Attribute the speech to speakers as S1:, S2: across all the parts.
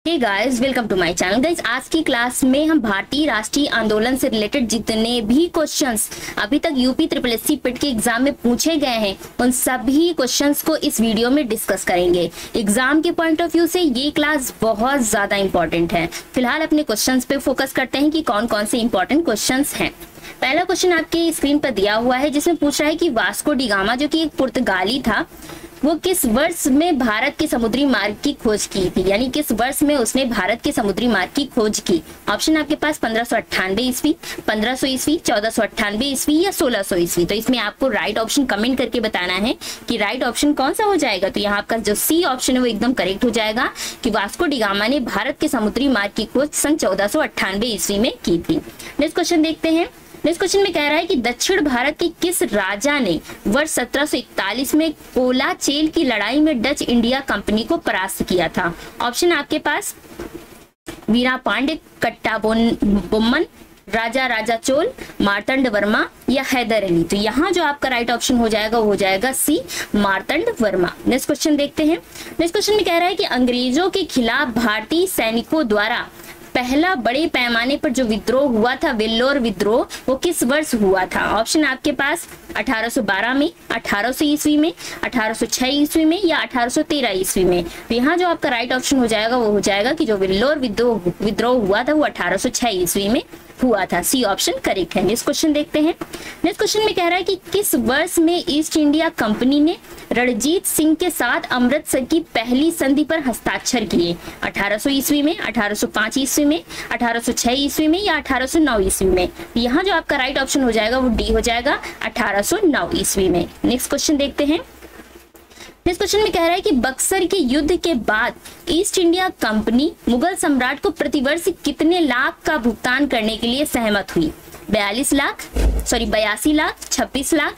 S1: Hey guys, welcome to my channel. Guys, आज की class में हम भारतीय राष्ट्रीय आंदोलन से रिलेटेड जितने भी क्वेश्चंस अभी तक यूपी SSC पिट के एग्जाम में पूछे गए हैं उन सभी क्वेश्चंस को इस वीडियो में डिस्कस करेंगे। एग्जाम के पॉइंट ऑफ व्यू से ये क्लास बहुत ज्यादा इंपॉर्टेंट है। फिलहाल अपने क्वेश्चंस पे फोकस करते हैं कि कौन कौन से इंपॉर्टेंट क्वेश्चंस हैं। पहला क्वेश्चन आपके स्क्रीन पर दिया हुआ है जिसमें पूछ रहा है कि वास्को डी गामा जो कि एक पुर्तगाली था, वो किस वर्ष में भारत के समुद्री मार्ग की खोज की थी, यानी किस वर्ष में उसने भारत के समुद्री मार्ग की खोज की। ऑप्शन आपके पास 1598 ईस्वी, 1500 ईस्वी, 1498 ईस्वी या 1600 ईस्वी। तो इसमें आपको राइट ऑप्शन कमेंट करके बताना है कि राइट ऑप्शन कौन सा हो जाएगा। तो यहाँ आपका जो सी ऑप्शन है वो एकदम करेक्ट हो जाएगा कि वास्को डी गामा ने भारत के समुद्री मार्ग की खोज सन 1498 ईस्वी में की थी। नेक्स्ट क्वेश्चन देखते हैं। नेक्स्ट क्वेश्चन में कह रहा है कि दक्षिण भारत के किस राजा ने वर्ष 1741 में कोलाचेल की लड़ाई में डच इंडिया कंपनी को परास्त किया था। ऑप्शन आपके पास वीरा पांड्य, कट्टाबोम्मन, राजा राजा चोल, मार्तंड वर्मा या हैदर अली। तो यहाँ जो आपका राइट ऑप्शन हो जाएगा वो हो जाएगा C, Martand Varma. Next question देखते हैं। नेक्स्ट क्वेश्चन में कह रहा है कि अंग्रेजों के खिलाफ भारतीय सैनिकों द्वारा पहला बड़े पैमाने पर जो विद्रोह हुआ था, वेल्लोर विद्रोह, वो किस वर्ष हुआ था। ऑप्शन आपके पास 1812 में, 1800 ईस्वी में, 1806 ईस्वी में या 1813 ईस्वी में। तो यहाँ जो आपका राइट ऑप्शन हो जाएगा वो हो जाएगा कि जो वेल्लोर विद्रोह हुआ था वो 1806 ईस्वी में हुआ था। सी ऑप्शन करेक्ट है। नेक्स्ट क्वेश्चन देखते हैं। नेक्स्ट क्वेश्चन में कह रहा है कि किस वर्ष में ईस्ट इंडिया कंपनी ने रणजीत सिंह के साथ अमृतसर की पहली संधि पर हस्ताक्षर किए। 1800 ईस्वी में, 1805 ईस्वी में, 1806 ईस्वी में या 1809 ईस्वी में। यहाँ जो आपका राइट ऑप्शन हो जाएगा वो डी हो जाएगा, 1809 ईस्वी में। नेक्स्ट क्वेश्चन देखते हैं। नेक्स्ट क्वेश्चन में कह रहा है कि बक्सर के युद्ध के बाद ईस्ट इंडिया कंपनी मुगल सम्राट को प्रतिवर्ष कितने लाख का भुगतान करने के लिए सहमत हुई। 82 लाख, 26 लाख,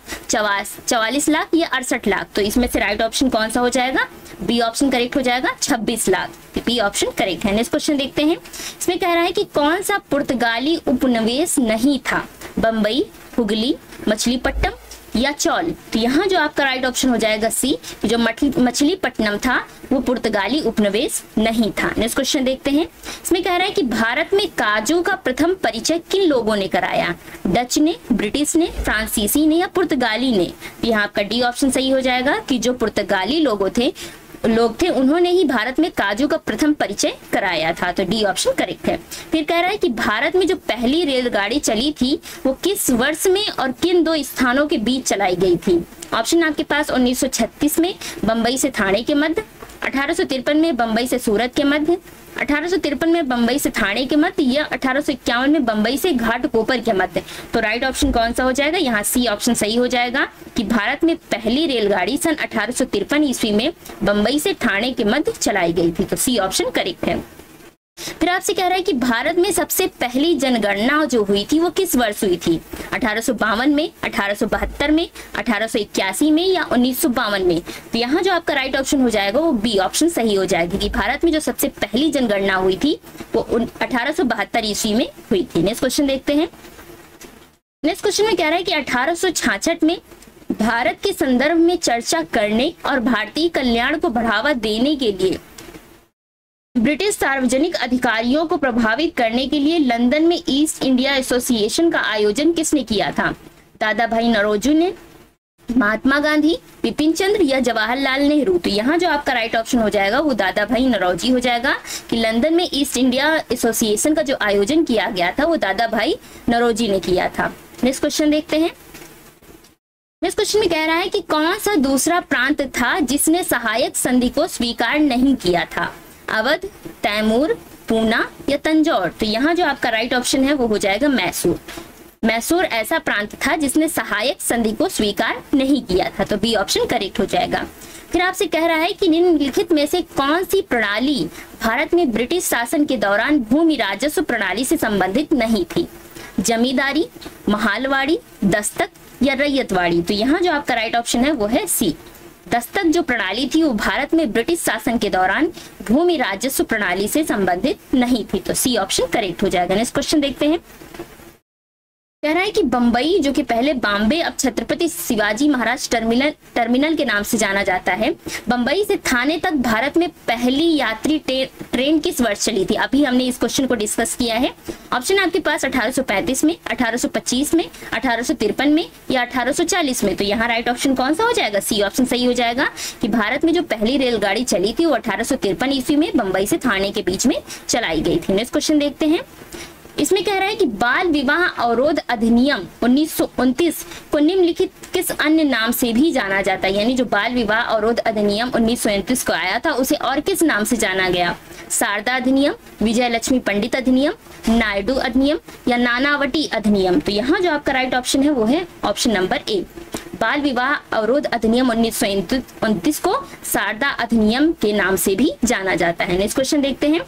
S1: 44 लाख या 68 लाख। तो इसमें से राइट ऑप्शन कौन सा हो जाएगा। बी ऑप्शन करेक्ट हो जाएगा, 26 लाख। बी ऑप्शन करेक्ट है। नेक्स्ट क्वेश्चन देखते हैं। इसमें कह रहा है कि कौन सा पुर्तगाली उपनिवेश नहीं था। बंबई, हुगली, मछलीपट्टनम या चौल। तो यहाँ जो आपका राइट ऑप्शन हो जाएगा सी, जो मछलीपट्टनम था वो पुर्तगाली उपनिवेश नहीं था। नेक्स्ट क्वेश्चन देखते हैं। इसमें कह रहा है कि भारत में काजू का प्रथम परिचय किन लोगों ने कराया। डच ने, ब्रिटिश ने, फ्रांसीसी ने या पुर्तगाली ने। तो यहाँ आपका डी ऑप्शन सही हो जाएगा कि जो पुर्तगाली लोग थे उन्होंने ही भारत में काजू का प्रथम परिचय कराया था। तो डी ऑप्शन करेक्ट है। फिर कह रहा है कि भारत में जो पहली रेलगाड़ी चली थी वो किस वर्ष में और किन दो स्थानों के बीच चलाई गई थी। ऑप्शन आपके पास 1936 में बंबई से थाने के मध्य, 1853 में बंबई से सूरत के मध्य, 1853 में बंबई से थाने के मध्य या 1851 में बंबई से घाटकोपर के मध्य। तो राइट ऑप्शन कौन सा हो जाएगा। यहाँ सी ऑप्शन सही हो जाएगा कि भारत में पहली रेलगाड़ी सन 1853 ईस्वी में बंबई से थाने के मध्य चलाई गई थी। तो सी ऑप्शन करेक्ट है। फिर आपसे कह रहा है कि भारत में सबसे पहली जनगणना जो हुई थी वो किस वर्ष हुई थी। 1852 में, 1872 में, 1881 में या 1952 में। तो यहाँ जो आपका राइट ऑप्शन हो जाएगा वो बी ऑप्शन सही हो जाएगी कि भारत में जो सबसे पहली जनगणना हुई थी वो 1872 ईस्वी में हुई थी। नेक्स्ट क्वेश्चन देखते हैं। नेक्स्ट क्वेश्चन में कह रहा है कि 1866 में भारत के संदर्भ में चर्चा करने और भारतीय कल्याण को बढ़ावा देने के लिए ब्रिटिश सार्वजनिक अधिकारियों को प्रभावित करने के लिए लंदन में ईस्ट इंडिया एसोसिएशन का आयोजन किसने किया था। दादा भाई नौरोजी ने, महात्मा गांधी, बिपिन चंद्र या जवाहरलाल नेहरू। तो यहाँ जो आपका राइट ऑप्शन हो जाएगा वो दादा भाई नौरोजी हो जाएगा कि लंदन में ईस्ट इंडिया एसोसिएशन का जो आयोजन किया गया था वो दादा भाई नौरोजी ने किया था। नेक्स्ट क्वेश्चन देखते हैं। नेक्स्ट क्वेश्चन में कह रहा है कि कौन सा दूसरा प्रांत था जिसने सहायक संधि को स्वीकार नहीं किया था। अवध, तैमूर, पूना या तंजौर। तो यहाँ जो आपका राइट ऑप्शन है वो हो जाएगा मैसूर। मैसूर ऐसा प्रांत था जिसने सहायक संधि को स्वीकार नहीं किया था। तो बी ऑप्शन करेक्ट हो जाएगा। फिर आपसे कह रहा है कि निम्नलिखित में से कौन सी प्रणाली भारत में ब्रिटिश शासन के दौरान भूमि राजस्व प्रणाली से संबंधित नहीं थी। जमींदारी, महालवाड़ी, दस्तक या रैयतवाड़ी। तो यहाँ जो आपका राइट ऑप्शन है वो है सी, दस्तक जो प्रणाली थी वो भारत में ब्रिटिश शासन के दौरान भूमि राजस्व प्रणाली से संबंधित नहीं थी। तो सी ऑप्शन करेक्ट हो जाएगा। नेक्स्ट क्वेश्चन देखते हैं। कह रहा है कि बंबई, जो कि पहले बॉम्बे अब छत्रपति शिवाजी महाराज टर्मिनल के नाम से जाना जाता है, बंबई से थाने तक भारत में पहली यात्री ट्रेन किस वर्ष चली थी? अभी हमने इस क्वेश्चन को डिस्कस किया है। ऑप्शन आपके पास 1835 में, 1825 में, 1853 में या 1840 में। तो यहाँ राइट ऑप्शन कौन सा हो जाएगा? सी ऑप्शन सही हो जाएगा कि भारत में जो पहली रेलगाड़ी चली थी वो 1853 ईस्वी में बंबई से थाने के बीच में चलाई गई थी। नेक्स्ट क्वेश्चन देखते हैं। इसमें कह रहा है कि बाल विवाह अवरोध अधिनियम 1929 को निम्नलिखित किस अन्य नाम से भी जाना जाता है? यानी जो बाल विवाह अवरोध अधिनियम 1929 को आया था उसे और किस नाम से जाना गया? शारदा अधिनियम, विजय लक्ष्मी पंडित अधिनियम, नायडू अधिनियम या नानावटी अधिनियम। तो यहाँ जो आपका राइट ऑप्शन है वो है ऑप्शन नंबर ए, बाल विवाह अवरोध अधिनियम 1929 को शारदा अधिनियम के नाम से भी जाना जाता है। नेक्स्ट क्वेश्चन देखते हैं।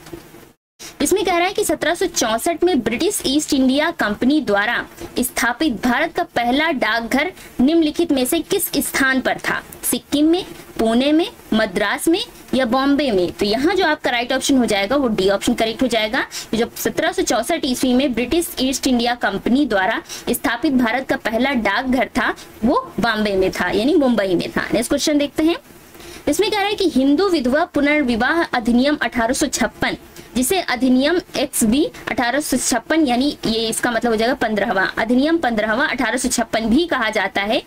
S1: इसमें कह रहा है कि 1764 में ब्रिटिश ईस्ट इंडिया कंपनी द्वारा स्थापित भारत का पहला डाकघर निम्नलिखित में से किस स्थान पर था? सिक्किम में, पुणे में, मद्रास में या बॉम्बे में? तो यहाँ जो आपका राइट ऑप्शन हो जाएगा वो डी ऑप्शन करेक्ट हो जाएगा। जो 1764 ईस्वी में ब्रिटिश ईस्ट इंडिया कंपनी द्वारा स्थापित भारत का पहला डाकघर था वो बॉम्बे में था, यानी मुंबई में था। नेक्स्ट क्वेश्चन देखते हैं। इसमें कह रहा है कि हिंदू विधवा पुनर्विवाह अधिनियम 1856, जिसे अधिनियम XB 1856 यानी ये इसका मतलब हो जाएगा 15वां अधिनियम 15वां 1856 भी कहा जाता है,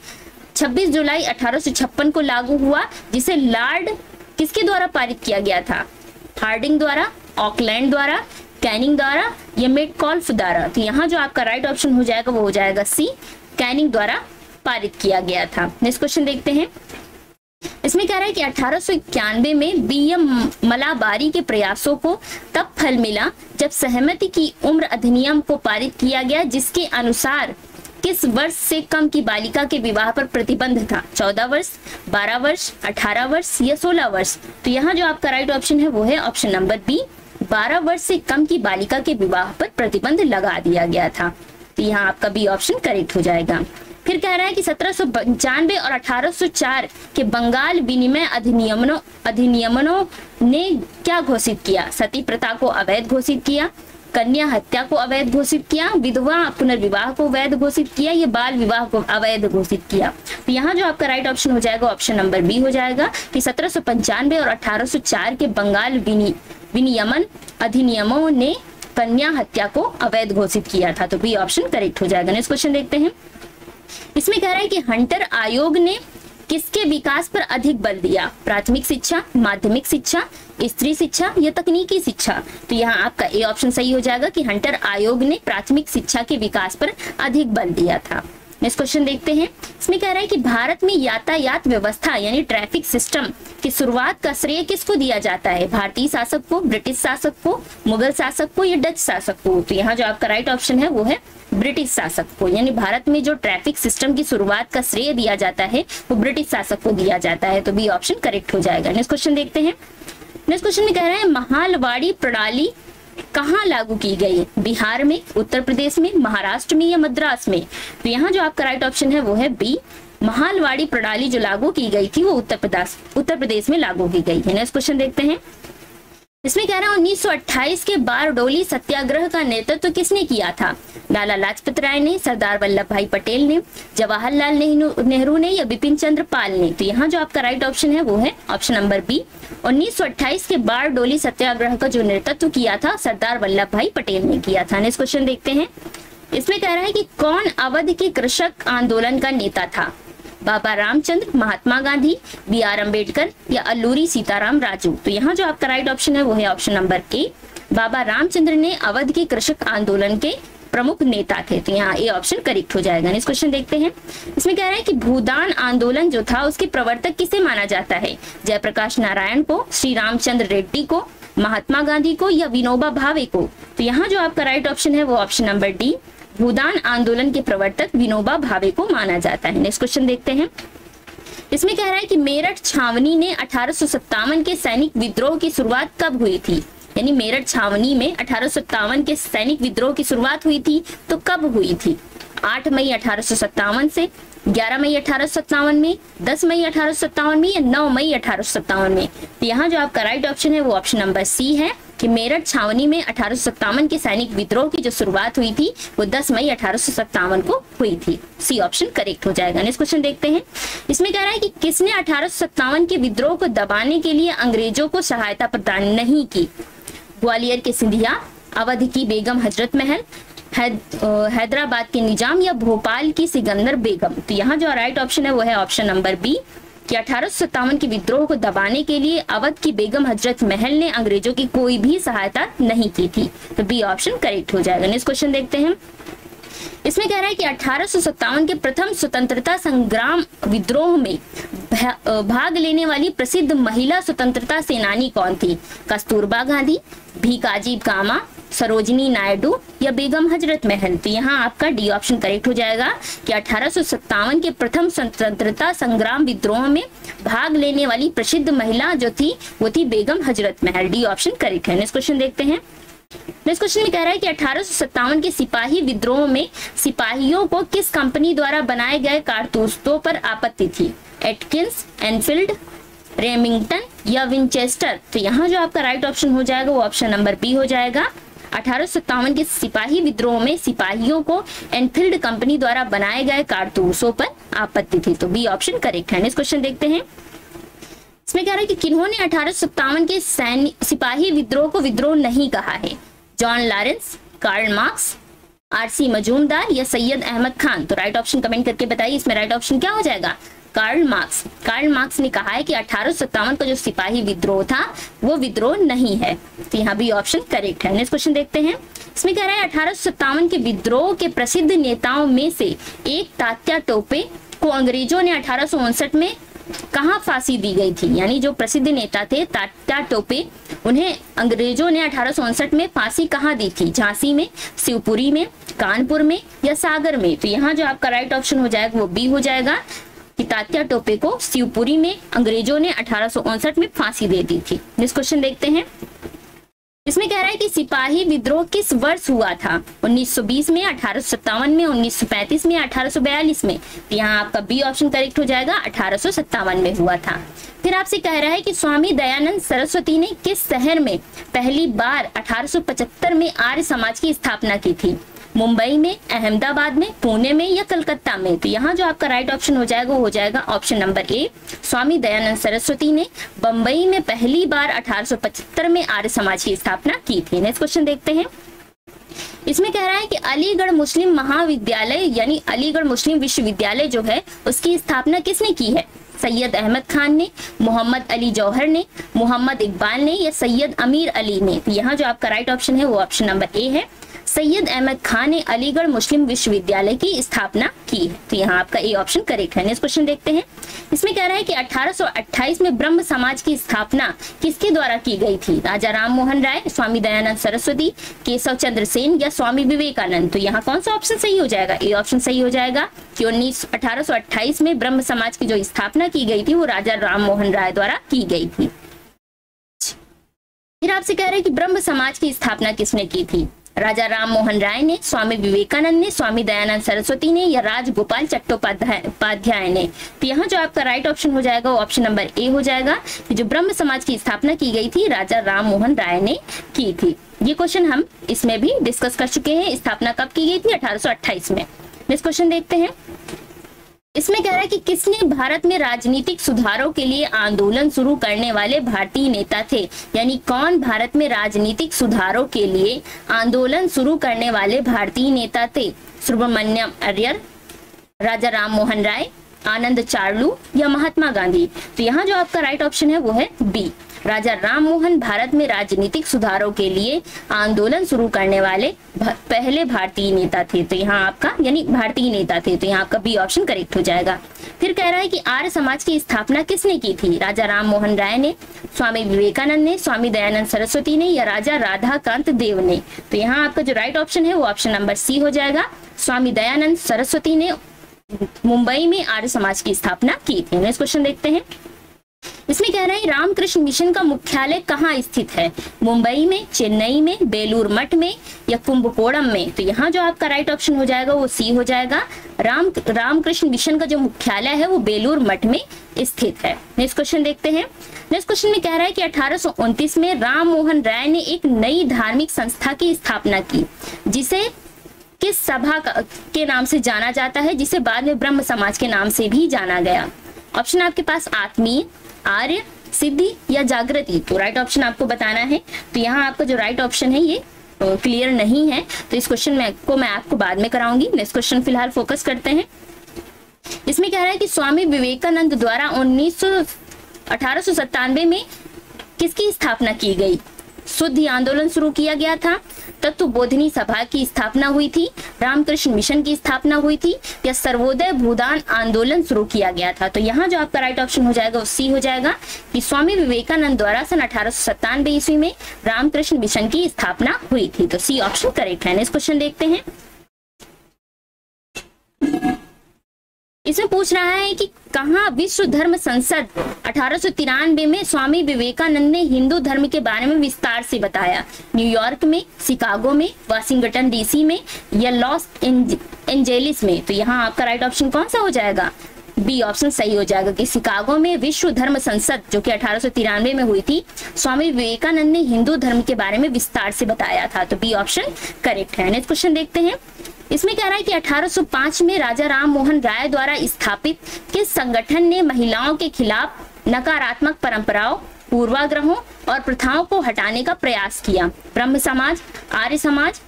S1: 26 जुलाई 1856 को लागू हुआ, जिसे लॉर्ड किसके द्वारा पारित किया गया था? हार्डिंग द्वारा, ऑकलैंड द्वारा, कैनिंग द्वारा या मेटकॉल्फ द्वारा? तो यहाँ जो आपका राइट ऑप्शन हो जाएगा वो हो जाएगा सी, कैनिंग द्वारा पारित किया गया था। नेक्स्ट क्वेश्चन देखते हैं। इसमें कह रहा है कि 1891 में BM मलाबारी के प्रयासों को तब फल मिला जब सहमति की उम्र अधिनियम को पारित किया गया, जिसके अनुसार किस वर्ष से कम की बालिका के विवाह पर प्रतिबंध था? 14 वर्ष, 12 वर्ष, 18 वर्ष या 16 वर्ष? तो यहाँ जो आपका राइट ऑप्शन है वो है ऑप्शन नंबर बी, 12 वर्ष से कम की बालिका के विवाह पर प्रतिबंध लगा दिया गया था। तो यहाँ आपका बी ऑप्शन करेक्ट हो जाएगा। फिर कह रहा है कि 1795 और 1804 के बंगाल विनिमय अधिनियमों ने क्या घोषित किया? सती प्रथा को अवैध घोषित किया, कन्या हत्या को अवैध घोषित किया, विधवा पुनर्विवाह को वैध घोषित किया या बाल विवाह को अवैध घोषित किया? तो यहाँ जो आपका राइट ऑप्शन हो जाएगा ऑप्शन नंबर बी हो जाएगा कि 1795 और 1804 के बंगाल विनियमन अधिनियमों ने कन्या हत्या को अवैध घोषित किया था। तो बी ऑप्शन करेक्ट हो जाएगा। नेक्स्ट क्वेश्चन देखते हैं। इसमें कह रहा है कि हंटर आयोग ने किसके विकास पर अधिक बल दिया? प्राथमिक शिक्षा, माध्यमिक शिक्षा, स्त्री शिक्षा या तकनीकी शिक्षा? तो यहाँ आपका ए ऑप्शन सही हो जाएगा कि हंटर आयोग ने प्राथमिक शिक्षा के विकास पर अधिक बल दिया था। नेक्स्ट क्वेश्चन देखते हैं। इसमें कह रहा है कि भारत में यातायात व्यवस्था यानी ट्रैफिक सिस्टम की शुरुआत का श्रेय किसको दिया जाता है? भारतीय शासक को, ब्रिटिश शासक को, मुगल शासक को या डच शासक को? तो यहाँ जो आपका राइट ऑप्शन है वो है ब्रिटिश शासक को, यानी भारत में जो ट्रैफिक सिस्टम की शुरुआत का श्रेय दिया जाता है वो ब्रिटिश शासक को दिया जाता है। तो बी ऑप्शन करेक्ट हो जाएगा। नेक्स्ट क्वेश्चन देखते हैं। नेक्स्ट क्वेश्चन में कह रहे हैं महालवाड़ी प्रणाली कहाँ लागू की गई? बिहार में, उत्तर प्रदेश में, महाराष्ट्र में या मद्रास में? तो यहाँ जो आपका राइट ऑप्शन है वो है बी, महालवाड़ी प्रणाली जो लागू की गई थी वो उत्तर प्रदेश में लागू की गई है। नेक्स्ट क्वेश्चन देखते हैं। इसमें कह रहा है 1928 के बारडोली सत्याग्रह का नेतृत्व किसने किया था? लाला लाजपत राय ने, सरदार वल्लभ भाई पटेल ने, जवाहरलाल नेहरू ने या बिपिन चंद्र पाल ने? तो यहाँ जो आपका राइट ऑप्शन है वो है ऑप्शन नंबर बी, 1928 के बारडोली सत्याग्रह का जो नेतृत्व किया था सरदार वल्लभ भाई पटेल ने किया था। नेक्स्ट क्वेश्चन देखते हैं। इसमें कह रहा है कि कौन अवध के कृषक आंदोलन का नेता था? बाबा रामचंद्र, महात्मा गांधी, BR अम्बेडकर या अल्लूरी सीताराम राजू? तो यहाँ जो आपका राइट ऑप्शन है वो है option number A, Baba Ramchandra ने अवध के कृषक आंदोलन के प्रमुख नेता थे। तो यहाँ ए ऑप्शन करेक्ट हो जाएगा। नेक्स्ट क्वेश्चन देखते हैं। इसमें कह रहा है कि भूदान आंदोलन जो था उसके प्रवर्तक किसे माना जाता है? जयप्रकाश नारायण को, श्री रामचंद्र रेड्डी को, महात्मा गांधी को या विनोबा भावे को? तो यहाँ जो आपका राइट ऑप्शन है वो ऑप्शन नंबर डी, भूदान आंदोलन के प्रवर्तक विनोबा भावे को माना जाता है। नेक्स्ट क्वेश्चन देखते हैं। इसमें कह रहा है कि मेरठ छावनी ने 1857 के सैनिक विद्रोह की शुरुआत कब हुई थी? यानी मेरठ छावनी में 1857 के सैनिक विद्रोह की शुरुआत हुई थी तो कब हुई थी? 8 मई 1857 से, 11 मई 1857 में, 10 मई 1857 में या 9 मई 1857 में? तो यहाँ जो आपका राइट ऑप्शन है वो ऑप्शन नंबर सी है कि मेरठ छावनी में 1857 के सैनिक विद्रोह की जो शुरुआत हुई थी वो 10 मई 1857 को हुई थी। सी ऑप्शन करेक्ट हो जाएगा। नेक्स्ट क्वेश्चन देखते हैं। इसमें कह रहा है कि किसने 1857 के विद्रोह को दबाने के लिए अंग्रेजों को सहायता प्रदान नहीं की? ग्वालियर के सिंधिया, अवध की बेगम हजरत महल, हैदराबाद के निजाम या भोपाल की सिकंदर बेगम? तो यहाँ जो राइट ऑप्शन है वो है ऑप्शन नंबर बी कि 1857 के विद्रोह को दबाने के लिए अवध की बेगम हजरत महल ने अंग्रेजों की कोई भी सहायता नहीं की थी। तो बी ऑप्शन करेक्ट हो जाएगा। नेक्स्ट क्वेश्चन देखते हैं। इसमें कह रहा है कि 1857 के प्रथम स्वतंत्रता संग्राम विद्रोह में भाग लेने वाली प्रसिद्ध महिला स्वतंत्रता सेनानी कौन थी? कस्तूरबा गांधी, भीकाजी कामा, सरोजिनी नायडू या बेगम हजरत महल? तो यहाँ आपका डी ऑप्शन करेक्ट हो जाएगा कि 1857 के प्रथम स्वतंत्रता संग्राम विद्रोह में भाग लेने वाली प्रसिद्ध महिला जो थी वो थी Begum Hazrat Mahal. D option correct है। नेक्स्ट क्वेश्चन देखते हैं। नेक्स्ट क्वेश्चन में कह रहा है कि 1857 के सिपाही विद्रोह में सिपाहियों को किस कंपनी द्वारा बनाए गए कारतूसों पर आपत्ति थी? एटकिंस, एनफील्ड, रेमिंगटन या विंचेस्टर? तो यहाँ जो आपका राइट ऑप्शन हो जाएगा वो ऑप्शन नंबर बी हो जाएगा। 1857 के सिपाही विद्रोह में सिपाहियों को एनफील्ड कंपनी द्वारा बनाए गए कारतूसों पर आपत्ति थी। तो बी ऑप्शन करेक्ट है। नेक्स्ट क्वेश्चन देखते हैं। इसमें कह रहा है कि किन्होंने 1857 के सिपाही विद्रोह को विद्रोह नहीं कहा है? John Lawrence, Karl Marx, RC Majumdar या सैयद अहमद खान? तो राइट ऑप्शन कमेंट करके बताइए इसमें राइट ऑप्शन क्या हो जाएगा? Karl Marx. कार्ल मार्क्स ने कहा है कि 1857 का जो सिपाही विद्रोह था वो विद्रोह नहीं है। तो यहाँ भी ऑप्शन करेक्ट है। नेक्स्ट क्वेश्चन देखते हैं। इसमें कह रहा है 1857 के विद्रोह के प्रसिद्ध नेताओं में से एक तात्या टोपे को अंग्रेजों ने 1859 में कहाँ फांसी दी गई थी? यानी जो प्रसिद्ध नेता थे तात्या टोपे, उन्हें अंग्रेजों ने 1859 में फांसी कहाँ दी थी? झांसी में, शिवपुरी में, कानपुर में या सागर में? तो यहाँ जो आपका राइट ऑप्शन हो जाएगा वो बी हो जाएगा कि तात्या टोपे को शिवपुरी में अंग्रेजों ने 1859 में फांसी दे दी थी। नेक्स्ट क्वेश्चन देखते हैं। इसमें कह रहा है कि सिपाही विद्रोह किस वर्ष हुआ था? 1920 में, 1857 में, 1935 में, 1842 में? तो यहाँ आपका बी ऑप्शन करेक्ट हो जाएगा, 1857 में हुआ था। फिर आपसे कह रहा है कि स्वामी दयानंद सरस्वती ने किस शहर में पहली बार 1875 में आर्य समाज की स्थापना की थी? मुंबई में, अहमदाबाद में, पुणे में या कलकत्ता में? तो यहाँ जो आपका राइट ऑप्शन हो जाएगा वो हो जाएगा option number A. Swami Dayanand Saraswati ने बंबई में पहली बार 1875 में आर्य समाज की स्थापना की थी। नेक्स्ट क्वेश्चन देखते हैं। इसमें कह रहा है कि अलीगढ़ मुस्लिम महाविद्यालय यानी अलीगढ़ मुस्लिम विश्वविद्यालय जो है उसकी स्थापना किसने की है? सैयद अहमद खान ने, मोहम्मद अली जौहर ने, मोहम्मद इकबाल ने या सैयद अमीर अली ने? तो यहाँ जो आपका राइट ऑप्शन है वो ऑप्शन नंबर ए है। सैयद अहमद खान ने अलीगढ़ मुस्लिम विश्वविद्यालय की स्थापना की है। तो यहाँ आपका ए ऑप्शन करेक्ट है। नेक्स्ट क्वेश्चन देखते हैं। इसमें कह रहा है कि 1828 में ब्रह्म समाज की स्थापना किसके द्वारा की गई थी? राजा राम मोहन राय, स्वामी दयानंद सरस्वती, केशव चंद्र सेन या स्वामी विवेकानंद? तो यहाँ कौन सा ऑप्शन सही हो जाएगा? ए ऑप्शन सही हो जाएगा कि 1828 में ब्रह्म समाज की जो स्थापना की गई थी वो राजा राम मोहन राय द्वारा की गई थी। फिर आपसे कह रहे हैं कि ब्रह्म समाज की स्थापना किसने की थी? राजा राम मोहन राय ने, स्वामी विवेकानंद ने, स्वामी दयानंद सरस्वती ने या राजगोपाल चट्टोपाध्याय ने? तो यहाँ जो आपका राइट ऑप्शन हो जाएगा वो ऑप्शन नंबर ए हो जाएगा कि जो ब्रह्म समाज की स्थापना की गई थी राजा राम मोहन राय ने की थी। ये क्वेश्चन हम इसमें भी डिस्कस कर चुके हैं। स्थापना कब की गई थी? 1828 में। नेक्स्ट क्वेश्चन देखते हैं। इसमें कह रहा है कि किसने भारत में राजनीतिक सुधारों के लिए आंदोलन शुरू करने वाले भारतीय नेता थे? यानी कौन भारत में राजनीतिक सुधारों के लिए आंदोलन शुरू करने वाले भारतीय नेता थे? सुब्रमण्यम अय्यर, राजा राम मोहन राय, आनंद चार्लू या महात्मा गांधी? तो यहाँ जो आपका राइट ऑप्शन है वो है बी। राजा राम मोहन भारत में राजनीतिक सुधारों के लिए आंदोलन शुरू करने वाले पहले भारतीय नेता थे। तो यहाँ आपका यानी भारतीय नेता थे। तो यहाँ आपका बी ऑप्शन करेक्ट हो जाएगा। फिर कह रहा है कि आर्य समाज की स्थापना किसने की थी? राजा राम मोहन राय ने, स्वामी विवेकानंद ने, स्वामी दयानंद सरस्वती ने या राजा राधाकांत देव ने? तो यहाँ आपका जो राइट ऑप्शन है वो ऑप्शन नंबर सी हो जाएगा। स्वामी दयानंद सरस्वती ने मुंबई में आर्य समाज की स्थापना की थी। नेक्स्ट क्वेश्चन देखते हैं। इसमें कह रहे हैं रामकृष्ण मिशन का मुख्यालय कहाँ स्थित है, मुंबई में, चेन्नई में, बेलूर मठ में या कुंभकोणम में। तो यहाँ जो आपका राइट ऑप्शन हो जाएगा वो सी हो जाएगा। रामकृष्ण मिशन का जो मुख्यालय है वो बेलूर मठ में स्थित है। नेक्स्ट क्वेश्चन देखते हैं। नेक्स्ट क्वेश्चन में कह रहा है कि 1829 में राम मोहन राय ने एक नई धार्मिक संस्था की स्थापना की जिसे किस सभा के नाम से जाना जाता है, जिसे बाद में ब्रह्म समाज के नाम से भी जाना गया। ऑप्शन आपके पास आत्मीय, आर्य, सिद्धि या जागृति। तो राइट ऑप्शन आपको बताना है। तो यहाँ आपका जो राइट ऑप्शन है ये क्लियर नहीं है, तो इस क्वेश्चन में मैं आपको बाद में कराऊंगी। नेक्स्ट क्वेश्चन फिलहाल फोकस करते हैं। इसमें कह रहा है कि स्वामी विवेकानंद द्वारा 1897 में किसकी स्थापना की गई। शुद्धि आंदोलन शुरू किया गया था, तत्वबोधिनी सभा की स्थापना हुई थी, रामकृष्ण मिशन की स्थापना हुई थी या सर्वोदय भूदान आंदोलन शुरू किया गया था। तो यहाँ जो आपका राइट ऑप्शन हो जाएगा वो सी हो जाएगा कि स्वामी विवेकानंद द्वारा सन 1897 ईस्वी में रामकृष्ण मिशन की स्थापना हुई थी। तो सी ऑप्शन करेक्ट है। नेक्स्ट क्वेश्चन देखते हैं। इसमें पूछ रहा है कि कहाँ विश्व धर्म संसद 1893 में स्वामी विवेकानंद ने हिंदू धर्म के बारे में विस्तार से बताया। न्यूयॉर्क में, शिकागो में, वाशिंगटन डीसी में या लॉस एंजेलिस में। तो यहाँ आपका राइट ऑप्शन कौन सा हो जाएगा, बी ऑप्शन सही हो जाएगा कि शिकागो में विश्व धर्म संसद जो कि 1893 में हुई थी, स्वामी विवेकानंद ने हिंदू धर्म के बारे में विस्तार से बताया था। तो बी ऑप्शन करेक्ट है। नेक्स्ट क्वेश्चन देखते हैं। इसमें कह रहा है कि 1805 में राजा राम मोहन राय द्वारा स्थापित किस संगठन ने महिलाओं के खिलाफ नकारात्मक परंपराओं, पूर्वाग्रहों और प्रथाओं को हटाने का प्रयास किया। ब्रह्म समाज, आर्य समाज,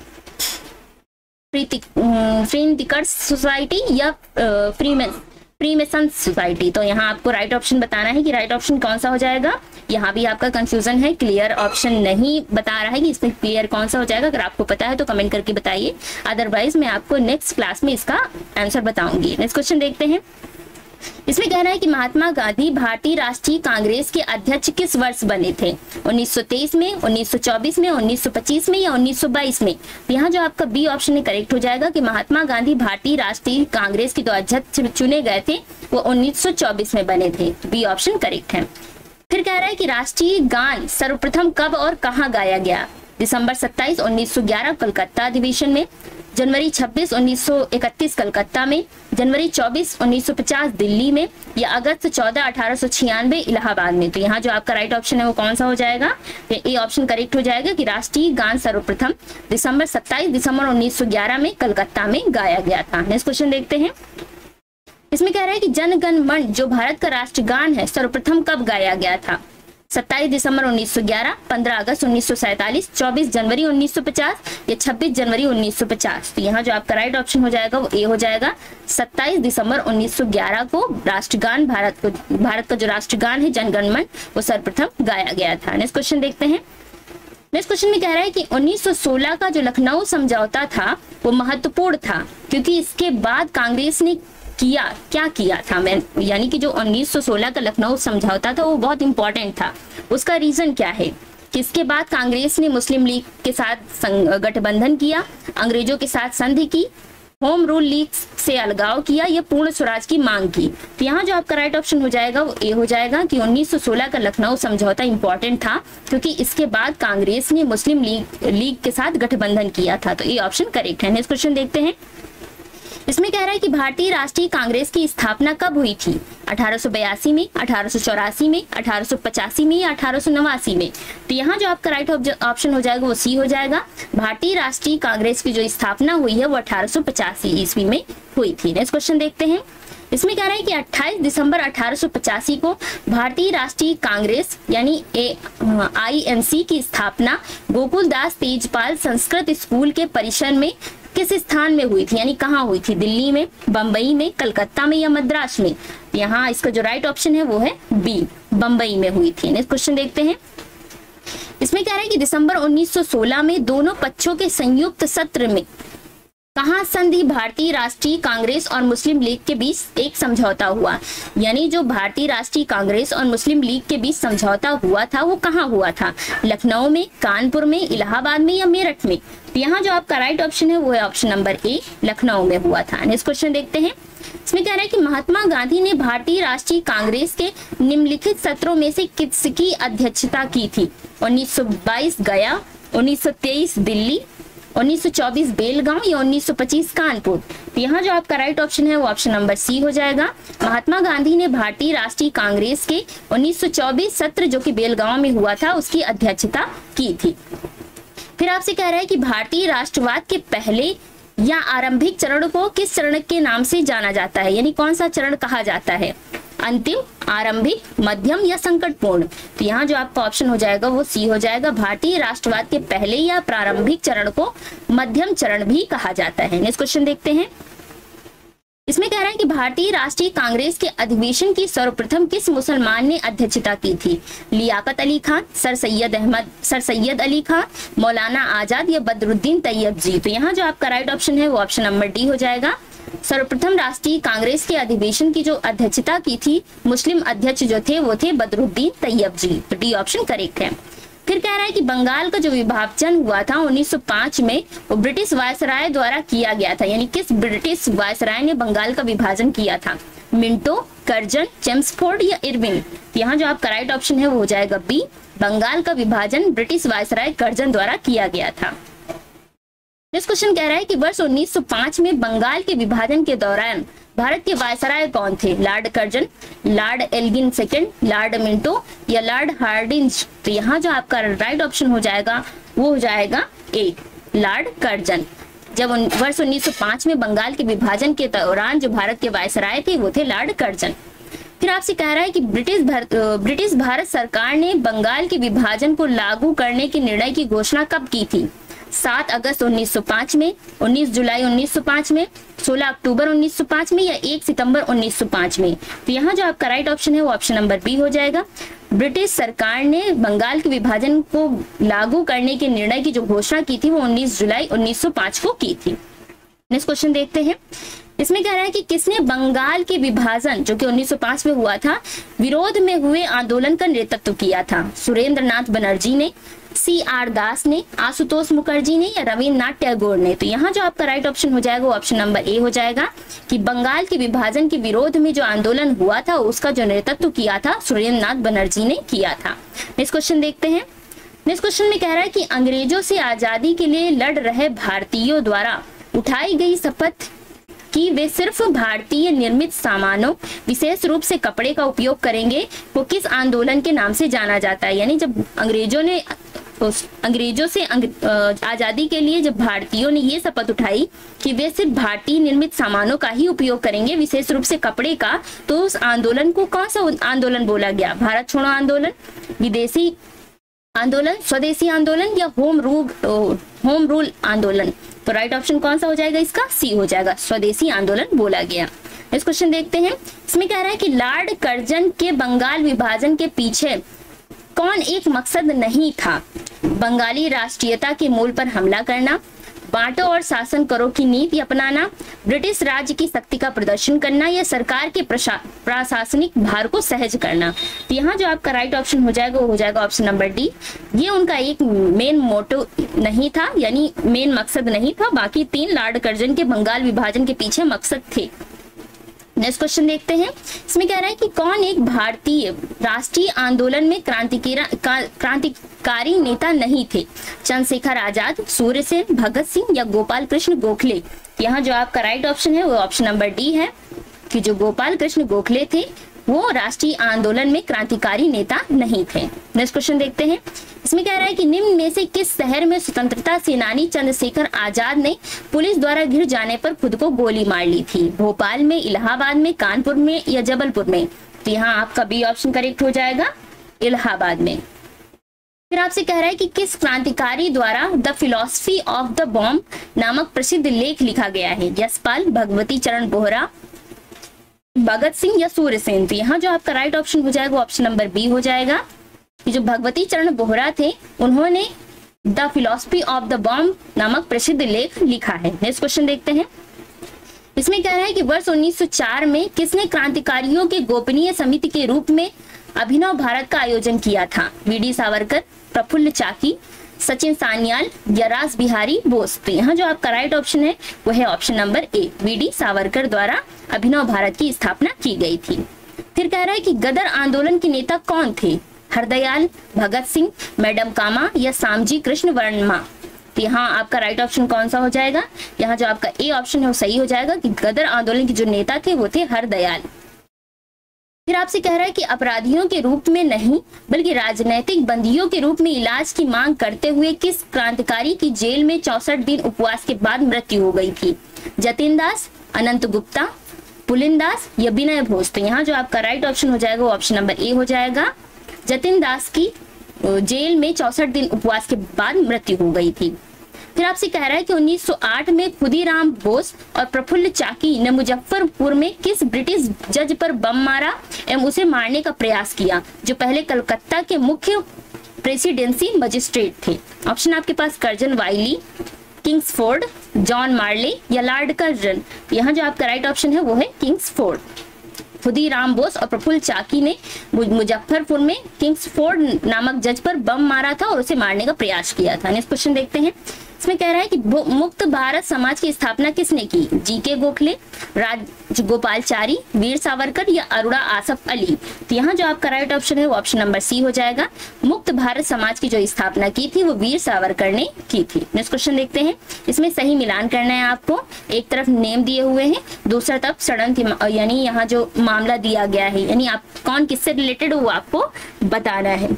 S1: फ्रीथिंकर्स सोसाइटी या फ्रीमेसन सोसाइटी। तो यहाँ आपको राइट ऑप्शन बताना है कि राइट ऑप्शन कौन सा हो जाएगा। यहाँ भी आपका कंफ्यूजन है, क्लियर ऑप्शन नहीं बता रहा है कि इसमें क्लियर कौन सा हो जाएगा। अगर आपको पता है तो कमेंट करके बताइए, अदरवाइज मैं आपको नेक्स्ट क्लास में इसका आंसर बताऊंगी। नेक्स्ट क्वेश्चन देखते हैं। इसमें कह रहा है कि महात्मा गांधी भारतीय राष्ट्रीय कांग्रेस के अध्यक्ष किस वर्ष बने थे, 1923 में, 1924 में, 1925 में या 1922 में। यहाँ जो आपका बी ऑप्शन है करेक्ट हो जाएगा कि महात्मा गांधी भारतीय राष्ट्रीय कांग्रेस के जो अध्यक्ष चुने गए थे वो 1924 में बने थे। बी ऑप्शन करेक्ट है। फिर कह रहा है कि राष्ट्रीय गान सर्वप्रथम कब और कहाँ गाया गया। दिसंबर 27, 1911 कलकत्ता अधिवेशन में, जनवरी 26, 1931 कलकत्ता में, जनवरी 24, 1950 दिल्ली में या अगस्त 14, 1896 इलाहाबाद में। तो यहाँ जो आपका राइट ऑप्शन है वो कौन सा हो जाएगा, ए ऑप्शन करेक्ट हो जाएगा कि राष्ट्रीय गान सर्वप्रथम दिसंबर 27 दिसंबर 1911 में कलकत्ता में गाया गया था। नेक्स्ट क्वेश्चन देखते हैं। इसमें कह रहा है कि जन गण मन जो भारत का राष्ट्रगान है सर्वप्रथम कब गाया गया था। 27 दिसंबर 1911, 15 अगस्त 1947, 24 जनवरी 1950 या 26 जनवरी 1950। तो यहाँ जो आपका राइट ऑप्शन हो जाएगा वो ए हो जाएगा। 27 दिसंबर 1911 को राष्ट्रगान भारत का जो राष्ट्रगान है जनगण मन वो सर्वप्रथम गाया गया था। नेक्स्ट क्वेश्चन देखते हैं। नेक्स्ट क्वेश्चन में कह रहा है कि 1916 का जो लखनऊ समझौता था वो महत्वपूर्ण था क्योंकि इसके बाद कांग्रेस ने क्या किया था। यानी कि जो 1916 का लखनऊ समझौता था वो बहुत इंपॉर्टेंट था। उसका रीजन क्या है कि इसके बाद कांग्रेस ने मुस्लिम लीग के साथ गठबंधन किया, अंग्रेजों के साथ संधि की, होम रूल लीग से अलगाव किया या पूर्ण स्वराज की मांग की। तो यहाँ जो आपका राइट ऑप्शन हो जाएगा वो ए हो जाएगा कि 1916 का लखनऊ समझौता इंपॉर्टेंट था क्योंकि इसके बाद कांग्रेस ने मुस्लिम लीग के साथ गठबंधन किया था। तो ए ऑप्शन करेक्ट है। नेक्स्ट क्वेश्चन देखते हैं। इसमें कह रहा है कि भारतीय राष्ट्रीय कांग्रेस की स्थापना कब हुई थी, 1882 में, 1884 में, 1885 में या 1889 में। तो यहाँ जो आपका राइट ऑप्शन हो जाएगा वो सी हो जाएगा। भारतीय राष्ट्रीय कांग्रेस की जो स्थापना हुई है वो 1885 ईस्वी में हुई थी। नेक्स्ट क्वेश्चन देखते हैं। इसमें कह रहा है कि 28 दिसंबर 1885 को भारतीय राष्ट्रीय कांग्रेस यानी INC की स्थापना गोकुलदास तेजपाल संस्कृत स्कूल के परिसर में किस स्थान में हुई थी, यानी कहाँ हुई थी, दिल्ली में, बम्बई में, कलकत्ता में या मद्रास में। यहाँ इसका जो राइट ऑप्शन है वो है बी, बम्बई में हुई थी। नेक्स्ट क्वेश्चन देखते हैं। इसमें कह रहा है कि दिसंबर 1916 में दोनों पक्षों के संयुक्त सत्र में कहाँ संधि भारतीय राष्ट्रीय कांग्रेस और मुस्लिम लीग के बीच एक समझौता हुआ। यानी जो भारतीय राष्ट्रीय कांग्रेस और मुस्लिम लीग के बीच समझौता हुआ था वो कहाँ हुआ था, लखनऊ में, कानपुर में, इलाहाबाद में या मेरठ में। तो यहाँ जो आपका राइट ऑप्शन है वो है ऑप्शन नंबर ए, लखनऊ में हुआ था। नेक्स्ट क्वेश्चन देखते हैं। इसमें कह रहा है कि महात्मा गांधी ने भारतीय राष्ट्रीय कांग्रेस के निम्नलिखित सत्रों में से किसकी अध्यक्षता की थी? 1922 गया, 1923 दिल्ली, 1924 बेलगांव या 1925 कानपुर। तो यहाँ जो आपका राइट ऑप्शन है वो ऑप्शन नंबर सी हो जाएगा। महात्मा गांधी ने भारतीय राष्ट्रीय कांग्रेस के 1924 सत्र जो कि बेलगांव में हुआ था उसकी अध्यक्षता की थी। फिर आपसे कह रहा है कि भारतीय राष्ट्रवाद के पहले या आरंभिक चरण को किस चरण के नाम से जाना जाता है, यानी कौन सा चरण कहा जाता है? अंतिम, आरंभिक, मध्यम या संकटपूर्ण। तो यहाँ जो आपका ऑप्शन हो जाएगा वो सी हो जाएगा। भारतीय राष्ट्रवाद के पहले या प्रारंभिक चरण को मध्यम चरण भी कहा जाता है। नेक्स्ट क्वेश्चन देखते हैं। इसमें कह रहा है कि भारतीय राष्ट्रीय कांग्रेस के अधिवेशन की सर्वप्रथम किस मुसलमान ने अध्यक्षता की थी? लियाकत अली खान, सर सैयद अली खान, मौलाना आजाद या बदरुद्दीन तैयब जी। तो यहाँ जो आपका राइट ऑप्शन है वो ऑप्शन नंबर डी हो जाएगा। सर्वप्रथम राष्ट्रीय कांग्रेस के अधिवेशन की जो अध्यक्षता की थी मुस्लिम अध्यक्ष जो थे वो थे बदरुद्दीन तैयब जी। तो डी ऑप्शन करेक्ट है। फिर कह रहा है कि बंगाल का जो विभाजन हुआ था 1905 में वो ब्रिटिश वायसराय द्वारा किया गया था, यानी किस ब्रिटिश वायसराय ने बंगाल का विभाजन किया था? मिंटो, कर्जन, चेम्सफोर्ड या इरविन। यहाँ जो आपका राइट ऑप्शन है वो हो जाएगा बी, बंगाल का विभाजन ब्रिटिश वायसराय कर्जन द्वारा किया गया था। नेक्स्ट क्वेश्चन कह रहा है कि वर्ष 1905 में बंगाल के विभाजन के दौरान भारत के वायसराय कौन थे? Lord Curzon, Lord Elgin second, Lord Minto या लॉर्ड हार्डिंज। तो यहाँ जो आपका राइट ऑप्शन हो जाएगा वो हो जाएगा ए, लॉर्ड कर्जन। जब वर्ष 1905 में बंगाल के विभाजन के दौरान जो भारत के वायसराय थे वो थे लॉर्ड कर्जन। फिर आपसे कह रहा है कि ब्रिटिश भारत सरकार ने बंगाल के विभाजन को लागू करने के निर्णय की घोषणा कब की थी? 7 अगस्त 1905 में, 19 जुलाई 1905 में, 16 अक्टूबर 1905 में या 1 सितंबर 1905 में। तो यहाँ जो आपका राइट ऑप्शन है वो ऑप्शन नंबर बी हो जाएगा। ब्रिटिश सरकार ने बंगाल के विभाजन को लागू करने के निर्णय की जो घोषणा की थी वो 19 जुलाई 1905 को की थी। नेक्स्ट क्वेश्चन देखते हैं। इसमें कह रहा है कि किसने बंगाल के विभाजन जो कि 1905 में हुआ था विरोध में हुए आंदोलन का नेतृत्व किया था? सुरेंद्र नाथ बनर्जी ने, CR दास ने, आशुतोष मुखर्जी ने या रविन्द्रनाथ टैगोर ने। तो यहाँ जो आपका राइट ऑप्शन हो जाएगा वो ऑप्शन नंबर ए हो जाएगा कि बंगाल के विभाजन के विरोध में जो आंदोलन हुआ था उसका जो नेतृत्व किया था सुरेंद्र नाथ बनर्जी ने किया था। नेक्स्ट क्वेश्चन देखते हैं। नेक्स्ट क्वेश्चन में कह रहा है कि अंग्रेजों से आजादी के लिए लड़ रहे भारतीयों द्वारा उठाई गई शपथ कि वे सिर्फ भारतीय निर्मित सामानों विशेष रूप से कपड़े का उपयोग करेंगे वो किस आंदोलन के नाम से जाना जाता है? यानी जब अंग्रेजों से आजादी के लिए जब भारतीयों ने ये शपथ उठाई कि वे सिर्फ भारतीय निर्मित सामानों का ही उपयोग करेंगे विशेष रूप से कपड़े का, तो उस आंदोलन को कौन सा आंदोलन बोला गया? भारत छोड़ो आंदोलन, विदेशी आंदोलन, स्वदेशी आंदोलन या होम रूल आंदोलन। तो राइट ऑप्शन कौन सा हो जाएगा इसका? सी हो जाएगा, स्वदेशी आंदोलन बोला गया। इस क्वेश्चन देखते हैं। इसमें कह रहा है कि लॉर्ड कर्जन के बंगाल विभाजन के पीछे कौन एक मकसद नहीं था? बंगाली राष्ट्रीयता के मूल पर हमला करना, बांटो और शासन करो की नीति अपनाना, ब्रिटिश राज्य की शक्ति का प्रदर्शन करना या सरकार के प्रशासनिक भार को सहज करना। तो यहाँ जो आपका राइट ऑप्शन हो जाएगा वो हो जाएगा ऑप्शन नंबर डी। ये उनका एक मेन मोटो नहीं था, यानी मेन मकसद नहीं था। बाकी 3 लॉर्ड कर्जन के बंगाल विभाजन के पीछे मकसद थे। नेक्स्ट क्वेश्चन देखते हैं। इसमें कह रहा है कि कौन एक भारतीय राष्ट्रीय आंदोलन में क्रांतिकारी नेता नहीं थे? चंद्रशेखर आजाद, सूर्य सेन, भगत सिंह या गोपाल कृष्ण गोखले। यहाँ जो आपका राइट ऑप्शन है वो ऑप्शन नंबर डी है कि जो गोपाल कृष्ण गोखले थे वो राष्ट्रीय आंदोलन में क्रांतिकारी नेता नहीं थे। नेक्स्ट क्वेश्चन देखते हैं। इसमें कह रहा है कि निम्न में से किस शहर में स्वतंत्रता सेनानी चंद्रशेखर आजाद ने पुलिस द्वारा घिर जाने पर खुद को गोली मार ली थी? भोपाल में, इलाहाबाद में, कानपुर में या जबलपुर में? तो यहाँ आपका बी ऑप्शन करेक्ट हो जाएगा, इलाहाबाद में। फिर आपसे कह रहा है कि किस क्रांतिकारी द्वारा the philosophy of the bomb नामक प्रसिद्ध लेख लिखा गया है? यशपाल, भगवती चरण बोहरा, भगत सिंह या सूर्य सेन? तो यहाँ जो आपका राइट ऑप्शन हो जाएगा ऑप्शन नंबर बी हो जाएगा कि जो भगवती चरण बोहरा थे उन्होंने the philosophy of the bomb नामक प्रसिद्ध लेख लिखा है। नेक्स्ट क्वेश्चन देखते हैं। इसमें कह रहा है कि वर्ष 1904 में किसने क्रांतिकारियों के गोपनीय समिति के रूप में अभिनव भारत का आयोजन किया था? वीडी सावरकर, प्रफुल्ल चाकी, सचिन सान्याल या रास बिहारी बोस? तो यहाँ जो आपका राइट ऑप्शन है वो है option number A, VD Savarkar द्वारा अभिनव भारत की स्थापना की गई थी। फिर कह रहा है कि गदर आंदोलन के नेता कौन थे? हरदयाल, भगत सिंह, मैडम कामा या सामजी कृष्ण वर्मा? तो यहाँ आपका राइट ऑप्शन कौन सा हो जाएगा? यहाँ जो आपका ए ऑप्शन है वो सही हो जाएगा कि गदर आंदोलन के जो नेता थे वो थे हरदयाल। फिर आपसे कह रहा है कि अपराधियों के रूप में नहीं बल्कि राजनैतिक बंदियों के रूप में इलाज की मांग करते हुए किस क्रांतिकारी की जेल में 64 दिन उपवास के बाद मृत्यु हो गई थी? जतिन दास, अनंत गुप्ता, पुलिन दास या विनय घोष? तो यहाँ जो आपका राइट ऑप्शन हो जाएगा वो ऑप्शन नंबर ए हो जाएगा। जतिन दास की जेल में 64 दिन उपवास के बाद मृत्यु हो गई थी। फिर आपसे कह रहा है कि 1908 में खुदीराम बोस और प्रफुल्ल चाकी ने मुजफ्फरपुर में किस ब्रिटिश जज पर बम मारा एवं उसे मारने का प्रयास किया, जो पहले कलकत्ता के मुख्य प्रेसिडेंसी मजिस्ट्रेट थे? ऑप्शन आपके पास Curzon Wyllie, Kingsford, John Morley या लॉर्ड कर्जन? यहाँ जो आपका राइट ऑप्शन है वो है किंग्सफोर्ड। खुदीराम बोस और प्रफुल्ल चाकी ने मुजफ्फरपुर में किंग्सफोर्ड नामक जज पर बम मारा था और उसे मारने का प्रयास किया था। नेक्स्ट क्वेश्चन देखते हैं। इसमें कह रहा है कि मुक्त भारत समाज की स्थापना किसने की? जीके गोखले, राजगोपालचारी, वीर सावरकर या अरुणा आसफ अली? तो यहाँ जो आपका राइट ऑप्शन है वो ऑप्शन नंबर सी हो जाएगा। मुक्त भारत समाज की जो स्थापना की थी वो वीर सावरकर ने की थी। नेक्स्ट क्वेश्चन देखते हैं। इसमें सही मिलान करना है आपको। एक तरफ नेम दिए हुए हैं, दूसरा तरफ षड्यंत्र यानी यहाँ जो मामला दिया गया है, यानी आप कौन किससे रिलेटेड वो आपको बताना है।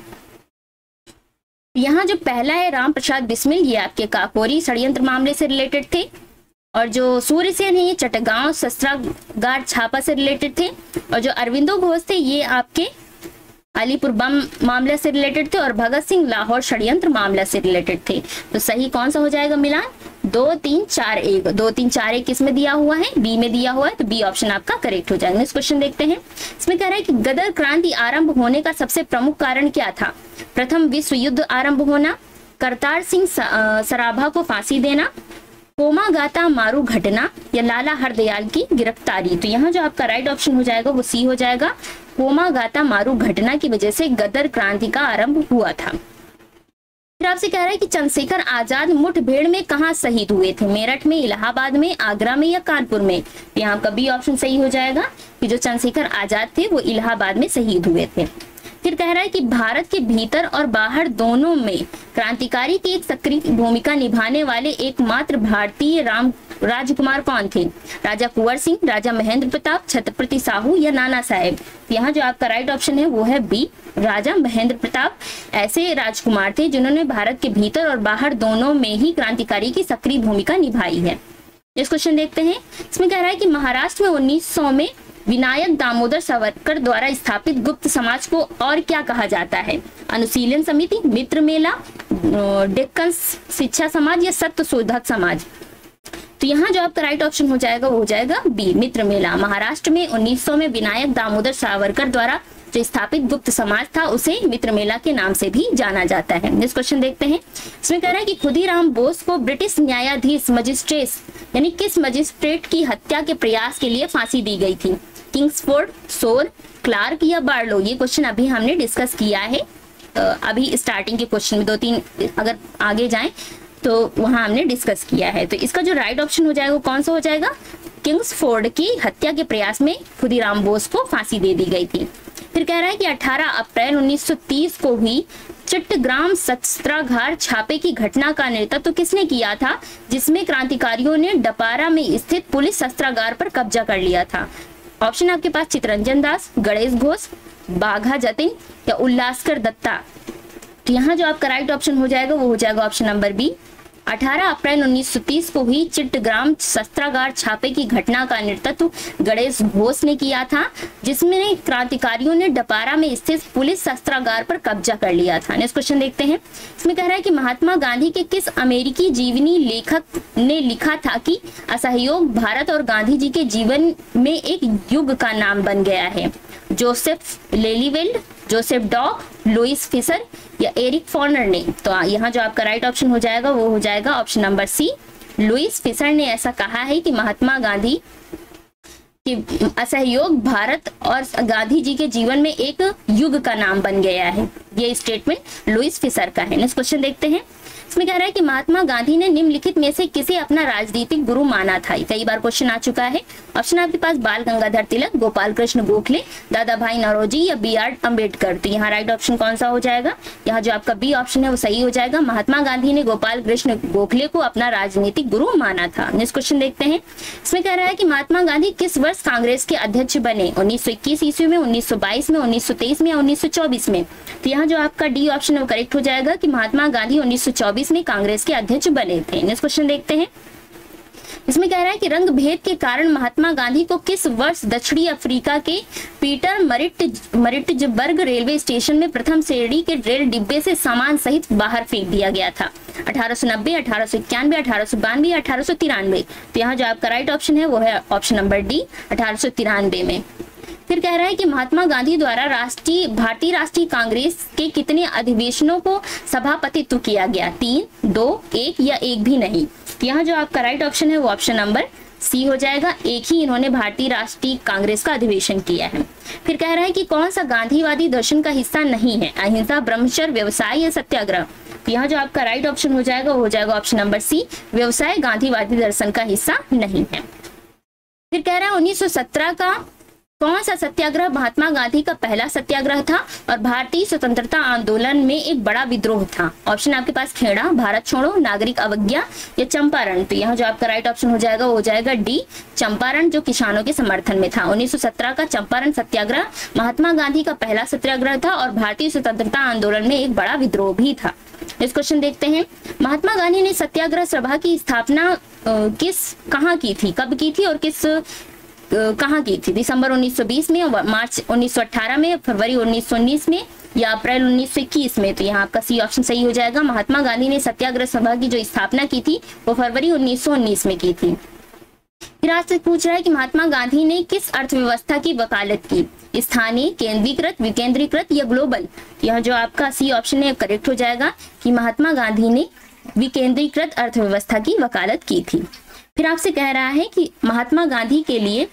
S1: यहाँ जो पहला है राम प्रसाद बिस्मिल, ये आपके काकोरी षड्यंत्र मामले से रिलेटेड थे। और जो सूर्यसेन है ये चटगांव शस्त्रागार छापा से रिलेटेड थे। और जो अरविंदो घोष थे ये आपके अलीपुर बम मामले से रिलेटेड थे। और भगत सिंह लाहौर षड्यंत्र मामला से रिलेटेड थे। तो सही कौन सा हो जाएगा मिलान? 2 3 4 1। 2 3 4 1 किस में दिया हुआ है? बी में दिया हुआ है, तो बी ऑप्शन आपका करेक्ट हो जाएगा। इस क्वेश्चन देखते हैं। इसमें कह रहा है कि गदर क्रांति आरंभ होने का सबसे प्रमुख कारण क्या था? प्रथम विश्व युद्ध आरंभ होना, करतार सिंह सराभा को फांसी देना, कोमागाता मारू घटना या लाला हरदयाल की गिरफ्तारी? तो यहाँ जो आपका राइट ऑप्शन हो जाएगा वो सी हो जाएगा। कोमागाता मारू घटना की वजह से गदर क्रांति का आरंभ हुआ था। फिर आपसे कह रहा है कि चंद्रशेखर आजाद मुठभेड़ में कहाँ शहीद हुए थे? मेरठ में, इलाहाबाद में, आगरा में या कानपुर में? यहाँ का बी ऑप्शन सही हो जाएगा कि जो चंद्रशेखर आजाद थे वो इलाहाबाद में शहीद हुए थे। फिर कह रहा है कि भारत के भीतर और बाहर दोनों में क्रांतिकारी की एक सक्रिय भूमिका निभाने वाले एकमात्र भारतीय राजकुमार कौन थे? राजा कुंवर सिंह, राजा महेंद्र प्रताप, छत्रपति साहू या नाना साहेब? यहाँ जो आपका राइट ऑप्शन है वो है बी, राजा महेंद्र प्रताप ऐसे राजकुमार थे जिन्होंने भारत के भीतर और बाहर दोनों में ही क्रांतिकारी की सक्रिय भूमिका निभाई है। इस क्वेश्चन देखते हैं। इसमें कह रहा है कि महाराष्ट्र में 1900 में विनायक दामोदर सावरकर द्वारा स्थापित गुप्त समाज को और क्या कहा जाता है? अनुशीलन समिति, मित्र मेला, डेक्कन शिक्षा समाज या सत्य शोधक समाज? तो यहाँ जो आपका राइट ऑप्शन हो जाएगा वो हो जाएगा बी, मित्र मेला। महाराष्ट्र में 1900 में विनायक दामोदर सावरकर द्वारा जो स्थापित गुप्त समाज था उसे मित्र मेला के नाम से भी जाना जाता है। नेक्स्ट क्वेश्चन देखते हैं। इसमें कह रहा है कि खुदीराम बोस को ब्रिटिश न्यायाधीश मजिस्ट्रेट यानी किस मजिस्ट्रेट की हत्या के प्रयास के लिए फांसी दी गई थी? किंग्सफोर्ड, सोर, क्लार्क या बार्लो? ये क्वेश्चन अभी हमने डिस्कस किया है। अभी स्टार्टिंग के क्वेश्चन में 2-3 अगर आगे जाएं तो वहां हमने डिस्कस किया है। तो इसका जो राइट ऑप्शन हो जाएगा वो कौन सा हो जाएगा? किंग्सफोर्ड की हत्या के प्रयास में खुदीराम बोस को फांसी दे दी गई थी। फिर कह रहा है कि 18 अप्रैल 1930 को हुई चिट्टग्राम शस्त्रागार छापे की घटना का नेतृत्व किसने किया था, जिसमें क्रांतिकारियों ने डपारा में स्थित पुलिस शस्त्रागार पर कब्जा कर लिया था? ऑप्शन आपके पास चितरंजन दास, गणेश घोष, बाघा जतिन या उल्लासकर दत्ता? तो यहाँ जो आपका राइट ऑप्शन हो जाएगा वो हो जाएगा ऑप्शन नंबर बी। 18 अप्रैल 1930 को हुई चिट्टग्राम शस्त्रागार छापे की घटना का नेतृत्व गणेश घोष ने किया था, जिसमें क्रांतिकारियों ने डपारा में स्थित पुलिस शस्त्रागार पर कब्जा कर लिया था। नेक्स्ट क्वेश्चन देखते हैं। इसमें कह रहा है कि महात्मा गांधी के किस अमेरिकी जीवनी लेखक ने लिखा था कि असहयोग भारत और गांधी जी के जीवन में एक युग का नाम बन गया है? Joseph Lelyveld, Joseph Doke, Louis Fischer या एरिक फॉर्नर ने? तो यहाँ जो आपका राइट ऑप्शन हो जाएगा वो हो जाएगा option number C, Louis Fischer ने ऐसा कहा है कि महात्मा गांधी कि असहयोग भारत और गांधी जी के जीवन में एक युग का नाम बन गया है। ये स्टेटमेंट लुइस फिशर का है। नेक्स्ट क्वेश्चन देखते हैं। इसमें कह रहा है कि महात्मा गांधी ने निम्नलिखित में से किसे अपना राजनीतिक गुरु माना था। कई बार क्वेश्चन आ चुका है। ऑप्शन आपके पास बाल गंगाधर तिलक, गोपाल कृष्ण गोखले, दादा भाई नौरोजी या बी.आर. अम्बेडकर। तो यहाँ राइट ऑप्शन कौन सा हो जाएगा? यहाँ जो आपका बी ऑप्शन है वो सही हो जाएगा। महात्मा गांधी ने गोपाल कृष्ण गोखले को अपना राजनीतिक गुरु माना था। नेक्स्ट क्वेश्चन देखते हैं। इसमें कह रहा है कि महात्मा गांधी किस वर्ष कांग्रेस के अध्यक्ष बने? 1921 ईस्वी में, 1922 में, 1923 में या 1924 में? तो यहाँ जो आपका डी ऑप्शन है वो करेक्ट हो जाएगा कि महात्मा गांधी 1924 में कांग्रेस के अध्यक्ष बने थे। नेक्स्ट क्वेश्चन देखते हैं। इसमें कह रहा है कि रंग भेद के कारण महात्मा गांधी को किस वर्ष दक्षिणी अफ्रीका के पीटर मरिट्जबर्ग रेलवे स्टेशन में प्रथम श्रेणी के रेल डिब्बे से सामान सहित बाहर फेंक दिया गया था? 1890, 1891, 1892 या 1893? तो यहाँ जो आपका राइट ऑप्शन है वो है ऑप्शन नंबर डी, 1893 में। फिर कह रहा है कि महात्मा गांधी द्वारा भारतीय राष्ट्रीय कांग्रेस के कितने अधिवेशनों को सभापतित्व किया गया? 3, 2, 1 या एक भी नहीं? यहाँ जो आपका राइट ऑप्शन है वो ऑप्शन नंबर सी हो जाएगा। एक ही इन्होंने भारतीय राष्ट्रीय कांग्रेस का अधिवेशन किया है। फिर कह रहा है कि कौन सा गांधीवादी दर्शन का हिस्सा नहीं है? अहिंसा, ब्रह्मचर्य, व्यवसाय या सत्याग्रह? यहाँ जो आपका राइट ऑप्शन हो जाएगा वो हो जाएगा ऑप्शन नंबर सी, व्यवसाय गांधीवादी दर्शन का हिस्सा नहीं है। फिर कह रहा है 1917 का कौन सा सत्याग्रह महात्मा गांधी का पहला सत्याग्रह था और भारतीय स्वतंत्रता आंदोलन में एक बड़ा विद्रोह था? ऑप्शन आपके पास खेड़ा, भारत छोड़ो, नागरिक अवज्ञा या चंपारण? तो यहाँ जो आपका राइट ऑप्शन हो जाएगा वो हो जाएगा डी, चंपारण, जो किसानों के समर्थन में था। 1917 का चंपारण सत्याग्रह महात्मा गांधी का पहला सत्याग्रह था और भारतीय स्वतंत्रता आंदोलन में एक बड़ा विद्रोह भी था। इस क्वेश्चन देखते हैं। महात्मा गांधी ने सत्याग्रह सभा की स्थापना कहाँ की थी, कब की थी और कहाँ की थी? दिसंबर 1920 में, मार्च 1918 में, फरवरी 1919 में या अप्रैल 1921 में? तो यहाँ आपका सी ऑप्शन सही हो जाएगा। महात्मा गांधी ने सत्याग्रह सभा की जो स्थापना की थी वो फरवरी 1919 में की थी। फिर आपसे पूछ रहा है कि महात्मा गांधी ने किस अर्थव्यवस्था की वकालत की? स्थानीय, केंद्रीकृत, विकेंद्रीकृत या ग्लोबल? यहाँ जो आपका सी ऑप्शन है करेक्ट हो जाएगा कि महात्मा गांधी ने विकेंद्रीकृत अर्थव्यवस्था की वकालत की थी। फिर आपसे कह रहा है कि महात्मा गांधी के लिए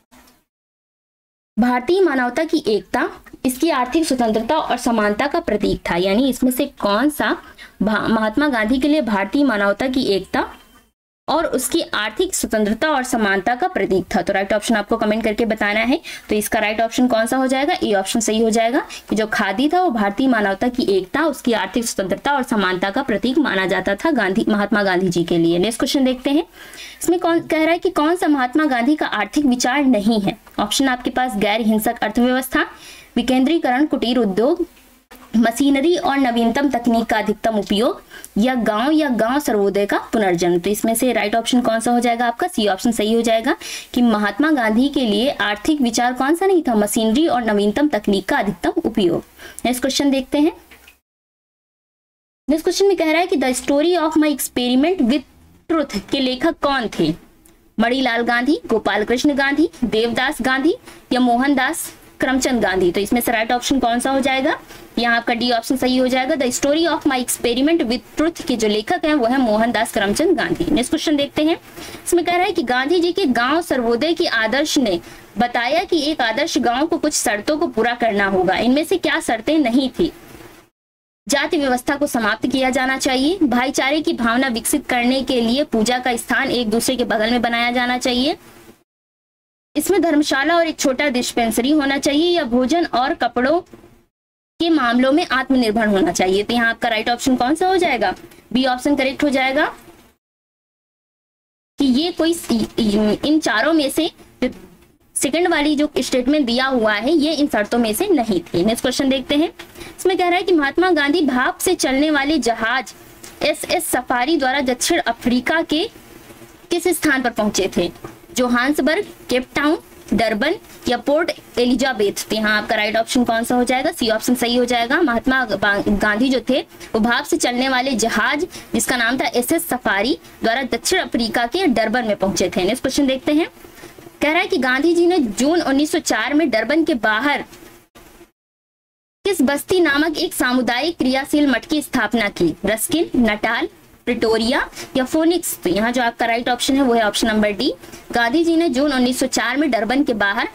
S1: भारतीय मानवता की एकता, इसकी आर्थिक स्वतंत्रता और समानता का प्रतीक था। यानी इसमें से कौन सा महात्मा गांधी के लिए भारतीय मानवता की एकता और उसकी आर्थिक स्वतंत्रता और समानता का प्रतीक था? तो राइट ऑप्शन आपको कमेंट करके बताना है। तो इसका राइट ऑप्शन कौन सा हो जाएगा? ए ऑप्शन सही हो जाएगा कि जो खादी था वो भारतीय मानवता की एकता, उसकी आर्थिक स्वतंत्रता और समानता का प्रतीक माना जाता था महात्मा गांधी जी के लिए। नेक्स्ट क्वेश्चन देखते हैं। इसमें कौन कह रहा है कि कौन सा महात्मा गांधी का आर्थिक विचार नहीं है? ऑप्शन आपके पास गैर हिंसक अर्थव्यवस्था, विकेंद्रीकरण, कुटीर उद्योग, मशीनरी और नवीनतम तकनीक का अधिकतम उपयोग या गांव सर्वोदय का पुनर्जन्म? तो इसमें से राइट ऑप्शन कौन सा हो जाएगा आपका? सी ऑप्शन सही हो जाएगा कि महात्मा गांधी के लिए आर्थिक विचार कौन सा नहीं था? मशीनरी और नवीनतम तकनीक का अधिकतम उपयोग। नेक्स्ट क्वेश्चन देखते हैं। नेक्स्ट क्वेश्चन में कह रहा है कि the story of my experiment with truth के लेखक कौन थे? मणिलाल गांधी, गोपाल कृष्ण गांधी, देवदास गांधी या मोहनदास करमचंद गांधी? तो इसमें से राइट ऑप्शन कौन सा हो जाएगा? यहाँ आपका डी ऑप्शन सही हो जाएगा। The story of my experiment with truth के जो लेखक हैं वो है मोहनदास करमचंद गांधी। नेक्स्ट क्वेश्चन देखते हैं। इसमें कह रहा है कि गांधी जी के गांव सर्वोदय के आदर्श ने बताया कि एक आदर्श गांव को कुछ शर्तों को पूरा करना होगा। इनमें से क्या शर्तें नहीं थी? जाति व्यवस्था को समाप्त किया जाना चाहिए, भाईचारे की भावना विकसित करने के लिए पूजा का स्थान एक दूसरे के बगल में बनाया जाना चाहिए, इसमें धर्मशाला और एक छोटा डिस्पेंसरी होना चाहिए या भोजन और कपड़ों के मामलों में आत्मनिर्भर होना चाहिए। तो यहाँ आपका राइट ऑप्शन कौन सा हो जाएगा? बी ऑप्शन करेक्ट हो जाएगा कि ये कोई इन चारों में से सेकंड वाली जो स्टेटमेंट दिया हुआ है ये इन शर्तों में से नहीं थी। नेक्स्ट क्वेश्चन देखते हैं। इसमें कह रहा है कि महात्मा गांधी भाप से चलने वाले जहाज SS सफारी द्वारा दक्षिण अफ्रीका के किस स्थान पर पहुंचे थे? जोहान्सबर्ग, केप टाउन, डरबन या पोर्ट एलिजाबेथ? तो यहाँ आपका राइट ऑप्शन कौन सा हो जाएगा? सी ऑप्शन सही हो जाएगा। महात्मा गांधी जो थे वो भाप से चलने वाले जहाज जिसका नाम था SS सफारी द्वारा दक्षिण अफ्रीका के डरबन में पहुंचे थे। नेक्स्ट क्वेश्चन देखते हैं। कह रहा है कि गांधी जी ने जून 1904 में डरबन के बाहर किस बस्ती नामक एक सामुदायिक क्रियाशील मठ की स्थापना की? रस्किन, नटाल, प्रिटोरिया या फोनिक्स? तो यहाँ जो आपका राइट ऑप्शन है वो है option number D. Gandhi ji ने जून 1904 में डरबन के बाहर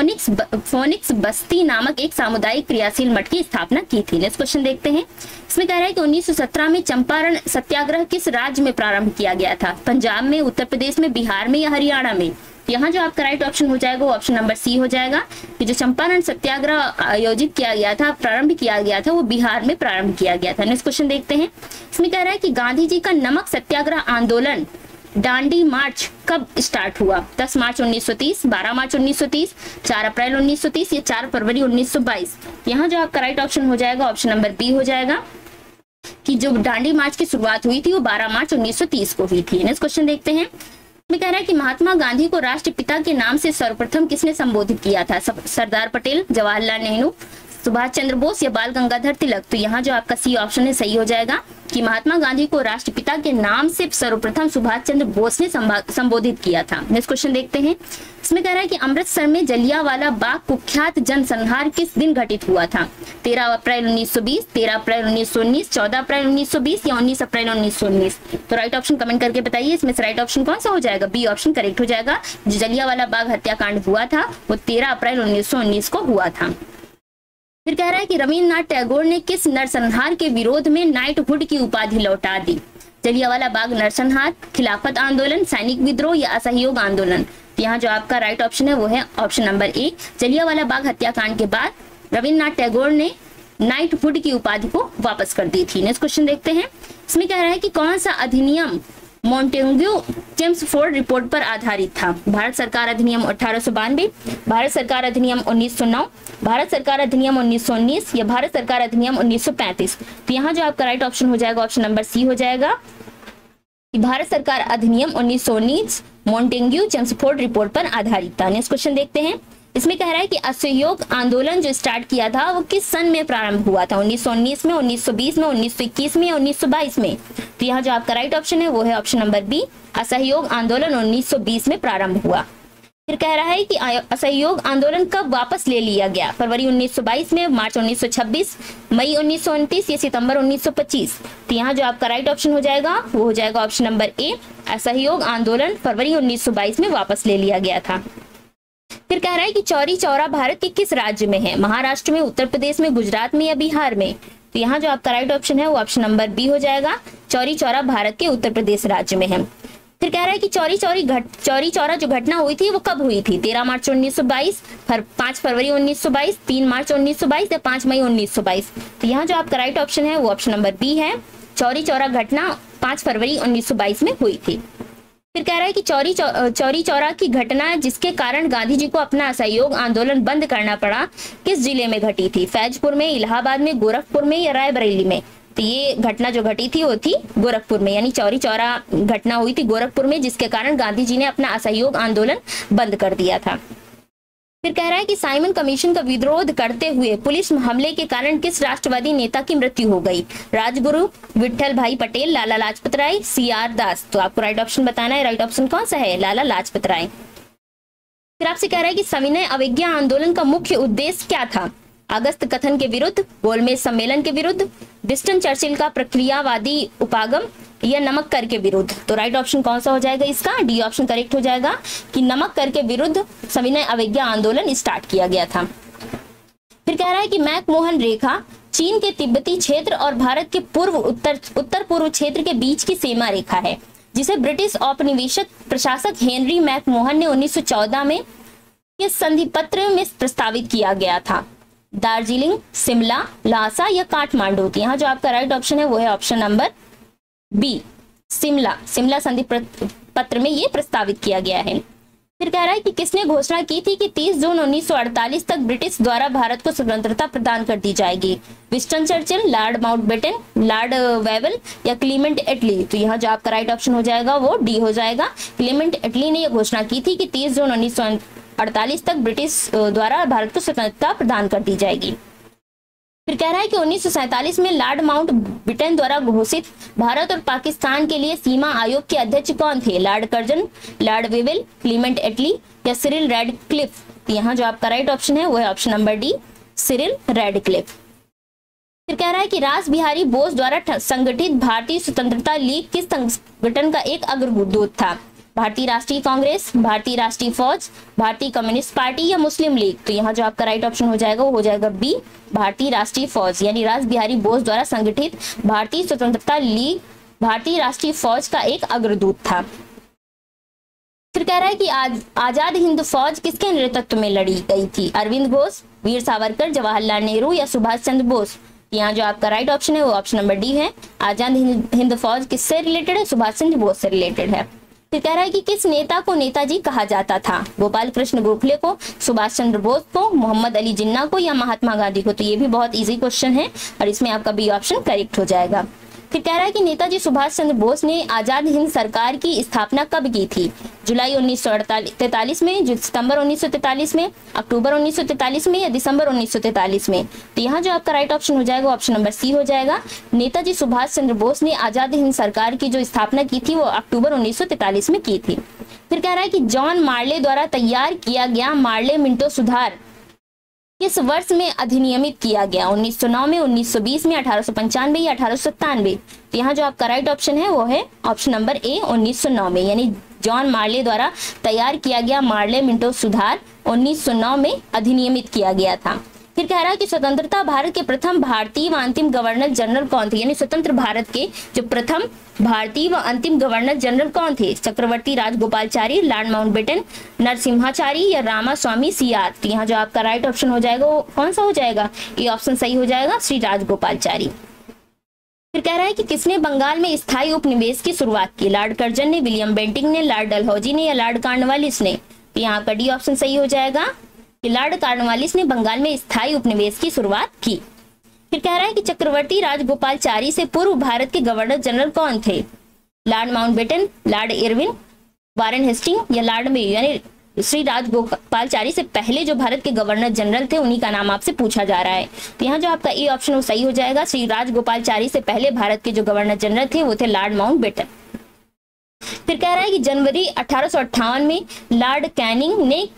S1: फोनिक्स बस्ती नामक एक सामुदायिक क्रियाशील मठ की स्थापना की थी। नेक्स्ट क्वेश्चन देखते हैं। इसमें कह रहा है कि 1917 में चंपारण सत्याग्रह किस राज्य में प्रारंभ किया गया था? पंजाब में, उत्तर प्रदेश में, बिहार में या हरियाणा में? यहाँ जो आपका राइट ऑप्शन हो जाएगा वो ऑप्शन नंबर सी हो जाएगा कि जो चंपारण सत्याग्रह आयोजित किया गया था, प्रारंभ किया गया था, वो बिहार में प्रारंभ किया गया था। नेक्स्ट क्वेश्चन देखते हैं। इसमें कह रहा है कि गांधी जी का नमक सत्याग्रह आंदोलन दांडी मार्च कब स्टार्ट हुआ? 10 मार्च 1930, 12 मार्च 1930, 4 अप्रैल 1930 या 4 फरवरी 1922? यहाँ जो आपका राइट ऑप्शन हो जाएगा ऑप्शन नंबर बी हो जाएगा कि जो दांडी मार्च की शुरुआत हुई थी वो 12 मार्च 1930 को हुई थी। नेक्स्ट क्वेश्चन देखते हैं। में कह रहा है कि महात्मा गांधी को राष्ट्रपिता के नाम से सर्वप्रथम किसने संबोधित किया था? सरदार पटेल, जवाहरलाल नेहरू, सुभाष चंद्र बोस या बाल गंगाधर तिलक? तो यहाँ जो आपका सी ऑप्शन है सही हो जाएगा कि महात्मा गांधी को राष्ट्रपिता के नाम से सर्वप्रथम सुभाष चंद्र बोस ने संबोधित किया था। नेक्स्ट क्वेश्चन देखते हैं। इसमें कह रहा है कि अमृतसर में जलियांवाला बाग कुख्यात जनसंहार किस दिन घटित हुआ था? 13 अप्रैल 1920, 13 अप्रैल 1919, 14 अप्रैल 1920 या 19 अप्रैल 1919? तो राइट ऑप्शन कमेंट करके बताइए इसमें से राइट ऑप्शन कौन सा हो जाएगा? बी ऑप्शन करेक्ट हो जाएगा। जो जलियांवाला बाग हत्याकांड हुआ था वो 13 अप्रैल 1919 को हुआ था। फिर कह रहा है कि रविन्द्रनाथ टैगोर ने किस नरसंहार के विरोध में नाइटहुड की उपाधि लौटा दी? जलियांवाला बाग नरसंहार, खिलाफत आंदोलन, सैनिक विद्रोह या असहयोग आंदोलन? यहाँ जो आपका राइट ऑप्शन है वो है option number A. Jallianwala Bagh हत्याकांड के बाद रविन्द्रनाथ टैगोर ने नाइटहुड की उपाधि को वापस कर दी थी। नेक्स्ट क्वेश्चन देखते हैं। इसमें कह रहा है कि कौन सा अधिनियम मॉन्टेग्यू चेम्सफोर्ड रिपोर्ट पर आधारित था? भारत सरकार अधिनियम 1892, भारत सरकार अधिनियम 1909, भारत सरकार अधिनियम 1919 या भारत सरकार अधिनियम 1935? तो यहाँ जो आपका राइट ऑप्शन हो जाएगा ऑप्शन नंबर सी हो जाएगा कि भारत सरकार अधिनियम 1919 मॉन्टेग्यू चेम्सफोर्ड रिपोर्ट पर आधारित था। नेक्स्ट क्वेश्चन देखते हैं। इसमें कह रहा है कि असहयोग आंदोलन जो स्टार्ट किया था वो किस सन में प्रारंभ हुआ था? 1919 में, 1920 में, 1921 में या 1922 में? तो यहाँ जो आपका राइट ऑप्शन है वो है ऑप्शन नंबर बी। असहयोग आंदोलन 1920 में प्रारंभ हुआ। फिर कह रहा है कि असहयोग आंदोलन कब वापस ले लिया गया? फरवरी 1922 में, मार्च 1926, मई 1929 या सितंबर 1925? तो यहाँ जो आपका राइट ऑप्शन हो जाएगा वो हो जाएगा ऑप्शन नंबर ए। असहयोग आंदोलन फरवरी 1922 में वापस ले लिया गया था। फिर कह रहा है कि चौरी चौरा भारत के किस राज्य में है? महाराष्ट्र में, उत्तर प्रदेश में, गुजरात में या बिहार में? तो यहाँ जो आपका राइट ऑप्शन है वो ऑप्शन नंबर बी हो जाएगा। चौरी चौरा भारत के उत्तर प्रदेश राज्य में है। फिर कह रहा है कि चौरी चौरा जो घटना हुई थी वो कब हुई थी? 13 मार्च 1922, 5 फरवरी 1922, 3 मार्च 1922 या 5 मई 1922? तो यहाँ जो आपका राइट ऑप्शन है वो ऑप्शन नंबर बी है। चौरी चौरा घटना 5 फरवरी 1922 में हुई थी। फिर कह रहा है कि चौरी चौरा की घटना जिसके कारण गांधी जी को अपना असहयोग आंदोलन बंद करना पड़ा किस जिले में घटी थी? फैजपुर में, इलाहाबाद में, गोरखपुर में या रायबरेली में? तो ये घटना जो घटी थी वो थी गोरखपुर में, यानी चौरी चौरा घटना हुई थी गोरखपुर में जिसके कारण गांधी जी ने अपना असहयोग आंदोलन बंद कर दिया था। फिर कह रहा है कि साइमन कमीशन का विरोध करते हुए पुलिस हमले के कारण किस राष्ट्रवादी नेता की मृत्यु हो गई? राजगुरु, विट्ठल भाई पटेल, लाला लाजपत राय, CR दास? तो आपको राइट ऑप्शन बताना है। राइट ऑप्शन कौन सा है? लाला लाजपत राय। फिर आपसे कह रहा है कि सविनय अवज्ञा आंदोलन का मुख्य उद्देश्य क्या था? अगस्त कथन के विरुद्ध, गोलमेज सम्मेलन के विरुद्ध, विंस्टन चर्चिल का प्रक्रियावादी उपागम या नमक कर के विरुद्ध? तो राइट ऑप्शन कौन सा हो जाएगा इसका? डी ऑप्शन करेक्ट हो जाएगा कि नमक कर के विरुद्ध सविनय अवज्ञा आंदोलन स्टार्ट किया गया था। फिर कह रहा है कि मैकमोहन रेखा चीन के तिब्बती क्षेत्र और भारत के उत्तर पूर्व क्षेत्र के बीच की सीमा रेखा है जिसे ब्रिटिश औपनिवेशिक प्रशासक हेनरी मैकमोहन ने 1914 में किस संधि पत्र में प्रस्तावित किया गया था? दार्जिलिंग, शिमला, लासा या काठमांडू? यहाँ जो आपका राइट ऑप्शन है वो है ऑप्शन नंबर बी, शिमला संधि पत्र में ये प्रस्तावित किया गया है। फिर कह रहा है कि किसने घोषणा की थी कि 30 जून 1948 तक ब्रिटिश द्वारा भारत को स्वतंत्रता प्रदान कर दी जाएगी? Winston Churchill, Lord Mountbatten, Lord Wavell या क्लीमेंट एटली? तो यहाँ जो आपका राइट ऑप्शन हो जाएगा वो डी हो जाएगा। क्लीमेंट एटली ने यह घोषणा की थी कि 30 जून 1948 तक ब्रिटिश द्वारा भारत को स्वतंत्रता प्रदान कर दी जाएगी। फिर कह रहा है कि 1947 में लॉर्ड माउंटबेटन द्वारा घोषित भारत और पाकिस्तान के लिए सीमा आयोग के अध्यक्ष कौन थे? Lord Curzon, Lord Wavell, Clement Attlee या सिरिल रैडक्लिफ? यहाँ जो आपका राइट ऑप्शन है वो है option number D, Cyril Radcliffe. फिर कह रहा है कि रास बिहारी बोस द्वारा संगठित भारतीय स्वतंत्रता लीग किस संगठन का एक अग्रदूत था? भारतीय राष्ट्रीय कांग्रेस, भारतीय राष्ट्रीय फौज, भारतीय कम्युनिस्ट पार्टी या मुस्लिम लीग? तो यहाँ जो आपका राइट ऑप्शन हो जाएगा वो हो जाएगा बी, भारतीय राष्ट्रीय फौज, यानी रास बिहारी बोस द्वारा संगठित भारतीय स्वतंत्रता लीग भारतीय राष्ट्रीय फौज का एक अग्रदूत था। फिर कह रहा है कि आजाद हिंद फौज किसके नेतृत्व में लड़ी गई थी? अरविंद घोष, वीर सावरकर, जवाहरलाल नेहरू या सुभाष चंद्र बोस? यहाँ जो आपका राइट ऑप्शन है वो ऑप्शन नंबर डी है। आजाद हिंद फौज किससे रिलेटेड है? सुभाष चंद्र बोस से रिलेटेड है। फिर कह रहा है कि किस नेता को नेताजी कहा जाता था? गोपाल कृष्ण गोखले को, सुभाष चंद्र बोस को, मोहम्मद अली जिन्ना को या महात्मा गांधी को? तो ये भी बहुत इजी क्वेश्चन है और इसमें आपका बी ऑप्शन करेक्ट हो जाएगा। फिर कह रहा है कि नेताजी सुभाष चंद्र बोस ने आजाद हिंद सरकार की स्थापना कब की थी? जुलाई 1943 में, सितंबर 1943 में, अक्टूबर 1943 में या दिसंबर 1943 में? तो यहाँ जो आपका राइट ऑप्शन हो जाएगा ऑप्शन नंबर सी हो जाएगा। नेताजी सुभाष चंद्र बोस ने आजाद हिंद सरकार की जो स्थापना की थी वो अक्टूबर 1943 में की थी। फिर कह रहा है कि जॉन मार्ले द्वारा तैयार किया गया मार्ले मिंटो सुधार किस वर्ष में अधिनियमित किया गया? 1909 में, 1920 में, 1895 या 1897? तो यहाँ जो आपका राइट ऑप्शन है वो है ऑप्शन नंबर ए 1909 में, यानी जॉन मार्ले द्वारा तैयार किया गया मार्ले मिंटो सुधार 1909 में अधिनियमित किया गया था। फिर कह रहा है कि स्वतंत्रता भारत के प्रथम भारतीय व अंतिम गवर्नर जनरल कौन थे? यानी स्वतंत्र भारत के जो प्रथम भारतीय व अंतिम गवर्नर जनरल कौन थे? चक्रवर्ती राजगोपालचारी, लॉर्ड माउंटबेटन, नरसिम्हाचारी या रामास्वामी सीआर? तो यहाँ जो आपका राइट ऑप्शन हो जाएगा वो कौन सा हो जाएगा? ये ऑप्शन सही हो जाएगा, श्री राजगोपालचारी। फिर कह रहा है कि किसने बंगाल में स्थायी उपनिवेश की शुरुआत की? लॉर्ड कर्जन ने, विलियम बेंटिंग ने, लॉर्ड डलहौजी ने या लॉर्ड कॉर्नवालिस ने? तो यहाँ का डी ऑप्शन सही हो जाएगा कि लॉर्ड कॉर्नवालिस ने बंगाल में स्थायी उपनिवेश की शुरुआत की। फिर कह रहा है कि चक्रवर्ती राजगोपालचारी से पूर्व भारत के गवर्नर जनरल कौन थे? Lord Mountbatten, Lord Irwin, Warren Hasting या लॉर्ड मेयो? यानी श्री राजगोपालचारी से पहले जो भारत के गवर्नर जनरल थे उन्हीं का नाम आपसे पूछा जा रहा है। तो यहाँ जो आपका ए ऑप्शन वो सही हो जाएगा। श्री राजगोपालचारी से पहले भारत के जो गवर्नर जनरल थे वो थे लॉर्ड माउंटबेटन। फिर कह रहा है कि जनवरी 1858 में लॉर्ड कैनिंग ने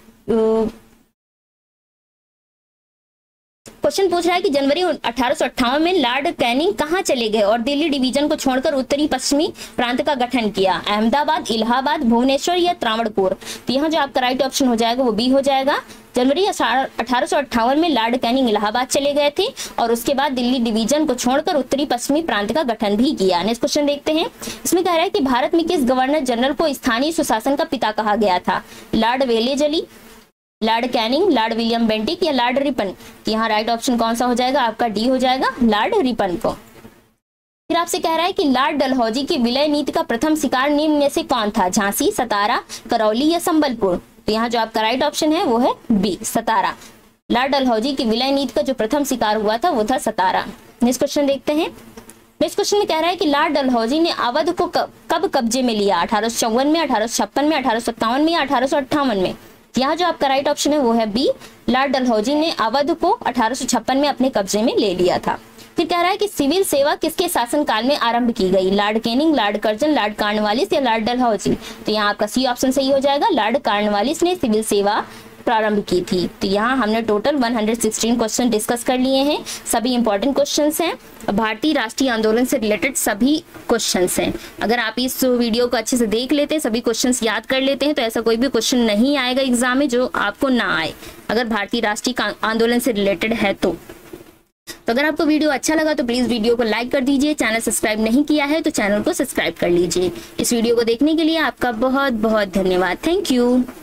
S1: क्वेश्चन पूछ रहा है कि जनवरी 1858 में लॉर्ड कैनिंग कहां चले गए और दिल्ली डिवीजन को छोड़कर उत्तरी पश्चिमी प्रांत का गठन किया? अहमदाबाद, इलाहाबाद, भुवनेश्वर या त्रावणकोर? तो यहाँ जो आपका राइट ऑप्शन हो जाएगा वो बी हो जाएगा। जनवरी 1858 में लॉर्ड कैनिंग इलाहाबाद चले गए थे और उसके बाद दिल्ली डिवीजन को छोड़कर उत्तरी पश्चिमी प्रांत का गठन भी किया। नेक्स्ट क्वेश्चन देखते हैं। इसमें कह रहा है कि भारत में किस गवर्नर जनरल को स्थानीय सुशासन का पिता कहा गया था? Lord Wellesley, Lord Canning, Lord William Bentinck या लॉर्ड रिपन? यहाँ राइट ऑप्शन कौन सा हो जाएगा? आपका डी हो जाएगा, लॉर्ड रिपन को। फिर आपसे कह रहा है कि लॉर्ड डलहौजी की विलय नीति का प्रथम शिकार निम्न में से कौन था? झांसी, सतारा, करौली या संबलपुर? तो यहाँ जो आपका राइट ऑप्शन है वो है बी, सतारा। लॉर्ड डलहौजी की विलय नीति का जो प्रथम शिकार हुआ था वो था सतारा। नेक्स्ट क्वेश्चन देखते हैं। नेक्स्ट क्वेश्चन में कह रहा है कि लॉर्ड डलहौजी ने अवध को कब कब्जे में लिया? 1854 में, 1856 में, 1857 में या 1858 में? यहाँ जो आपका राइट ऑप्शन है वो है बी, लॉर्ड डलहौजी ने अवध को 1856 में अपने कब्जे में ले लिया था। फिर कह रहा है कि सिविल सेवा किसके शासनकाल में आरंभ की गई? Lord Canning, Lord Curzon, Lord Cornwallis या लॉर्ड डलहौजी? तो यहाँ आपका सी ऑप्शन सही हो जाएगा, लॉर्ड कॉर्नवालिस ने सिविल सेवा प्रारंभ की थी। तो यहाँ हमने टोटल 116 क्वेश्चन डिस्कस कर लिए हैं। सभी इंपॉर्टेंट क्वेश्चंस हैं, भारतीय राष्ट्रीय आंदोलन से रिलेटेड सभी क्वेश्चंस हैं। अगर आप इस वीडियो को अच्छे से देख लेते हैं, सभी क्वेश्चंस याद कर लेते हैं, तो ऐसा कोई भी क्वेश्चन नहीं आएगा एग्जाम में जो आपको ना आए, अगर भारतीय राष्ट्रीय आंदोलन से रिलेटेड है तो अगर आपको वीडियो अच्छा लगा तो प्लीज वीडियो को लाइक कर दीजिए। चैनल सब्सक्राइब नहीं किया है तो चैनल को सब्सक्राइब कर लीजिए। इस वीडियो को देखने के लिए आपका बहुत बहुत धन्यवाद। Thank you.